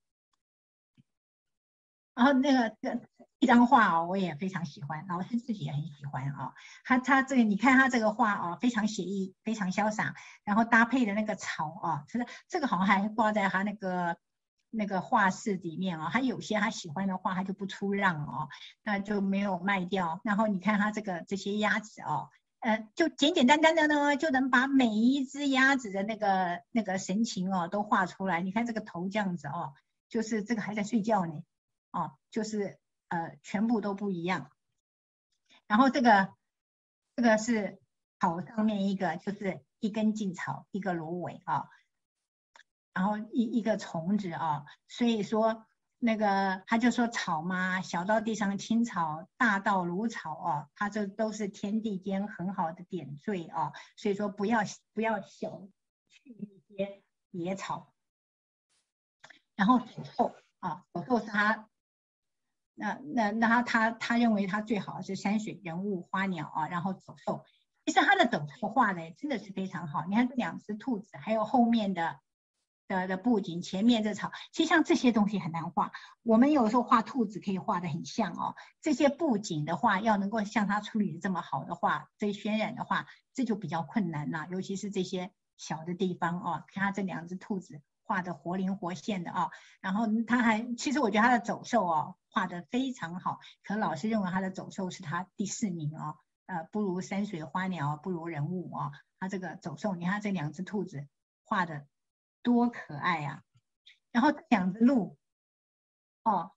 然后一张画哦，我也非常喜欢，老师自己也很喜欢啊。他这个你看他这个画啊，非常写意，非常潇洒，然后搭配的那个草啊，这个好像还挂在他那个画室里面啊。他有些他喜欢的画，他就不出让哦，那就没有卖掉。然后你看他这些鸭子哦，就简简单单的呢，就能把每一只鸭子的那个神情哦都画出来。你看这个头这样子哦，就是这个还在睡觉呢。哦，就是全部都不一样。然后这个是草上面一个，就是一根劲草，一个芦苇啊，然后一个虫子啊，所以说那个他就说草嘛，小到地上青草，大到芦草啊，它这都是天地间很好的点缀啊，所以说不要小觑一些野草。然后走兽啊，走兽是他。那他认为他最好是山水人物花鸟啊，然后走兽。其实他的走兽画的真的是非常好。你看这两只兔子，还有后面的布景，前面这草，其实像这些东西很难画。我们有时候画兔子可以画的很像哦，这些布景的话要能够像他处理的这么好的话，这渲染的话，这就比较困难了。尤其是这些小的地方哦，看他这两只兔子画的活灵活现的啊，然后其实我觉得他的走兽哦画的非常好，可老师认为他的走兽是他第4名哦，不如山水花鸟，不如人物哦，他这个走兽，你看这两只兔子画的多可爱呀、然后这两只鹿哦，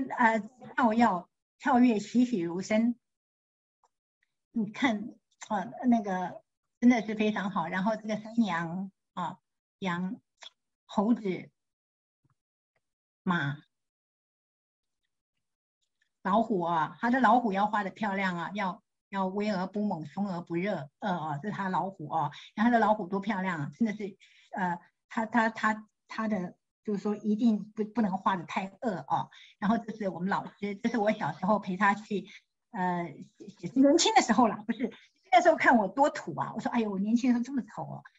跳跃栩栩如生，你看那个真的是非常好。然后这个山羊啊，羊、猴子、马、老虎啊，它的老虎要画的漂亮啊，要威而不猛，凶而不热，这是它老虎哦。然后它的老虎多漂亮啊，真的是，它的就是说一定不能画的太恶哦。然后这是我们老师，这是我小时候陪他去，年轻的时候啦，不是那时候看我多土啊，我说哎呦，我年轻的时候这么丑哦。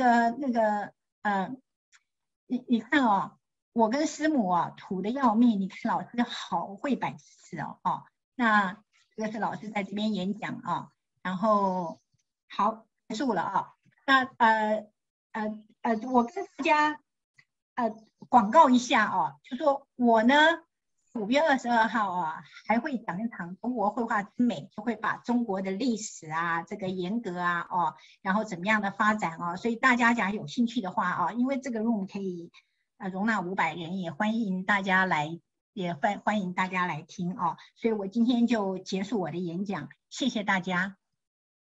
你看哦。我跟师母啊土的要命，你看老师好会摆姿势哦。那这个是老师在这边演讲啊，然后好结束了啊。那我跟大家广告一下哦，就说我呢5月22号啊还会讲一场中国绘画之美，就会把中国的历史啊这个严格啊然后怎么样的发展所以大家假如有兴趣的话因为这个 room 可以容纳500人，也欢迎大家来，欢迎大家来听所以我今天就结束我的演讲，谢谢大家。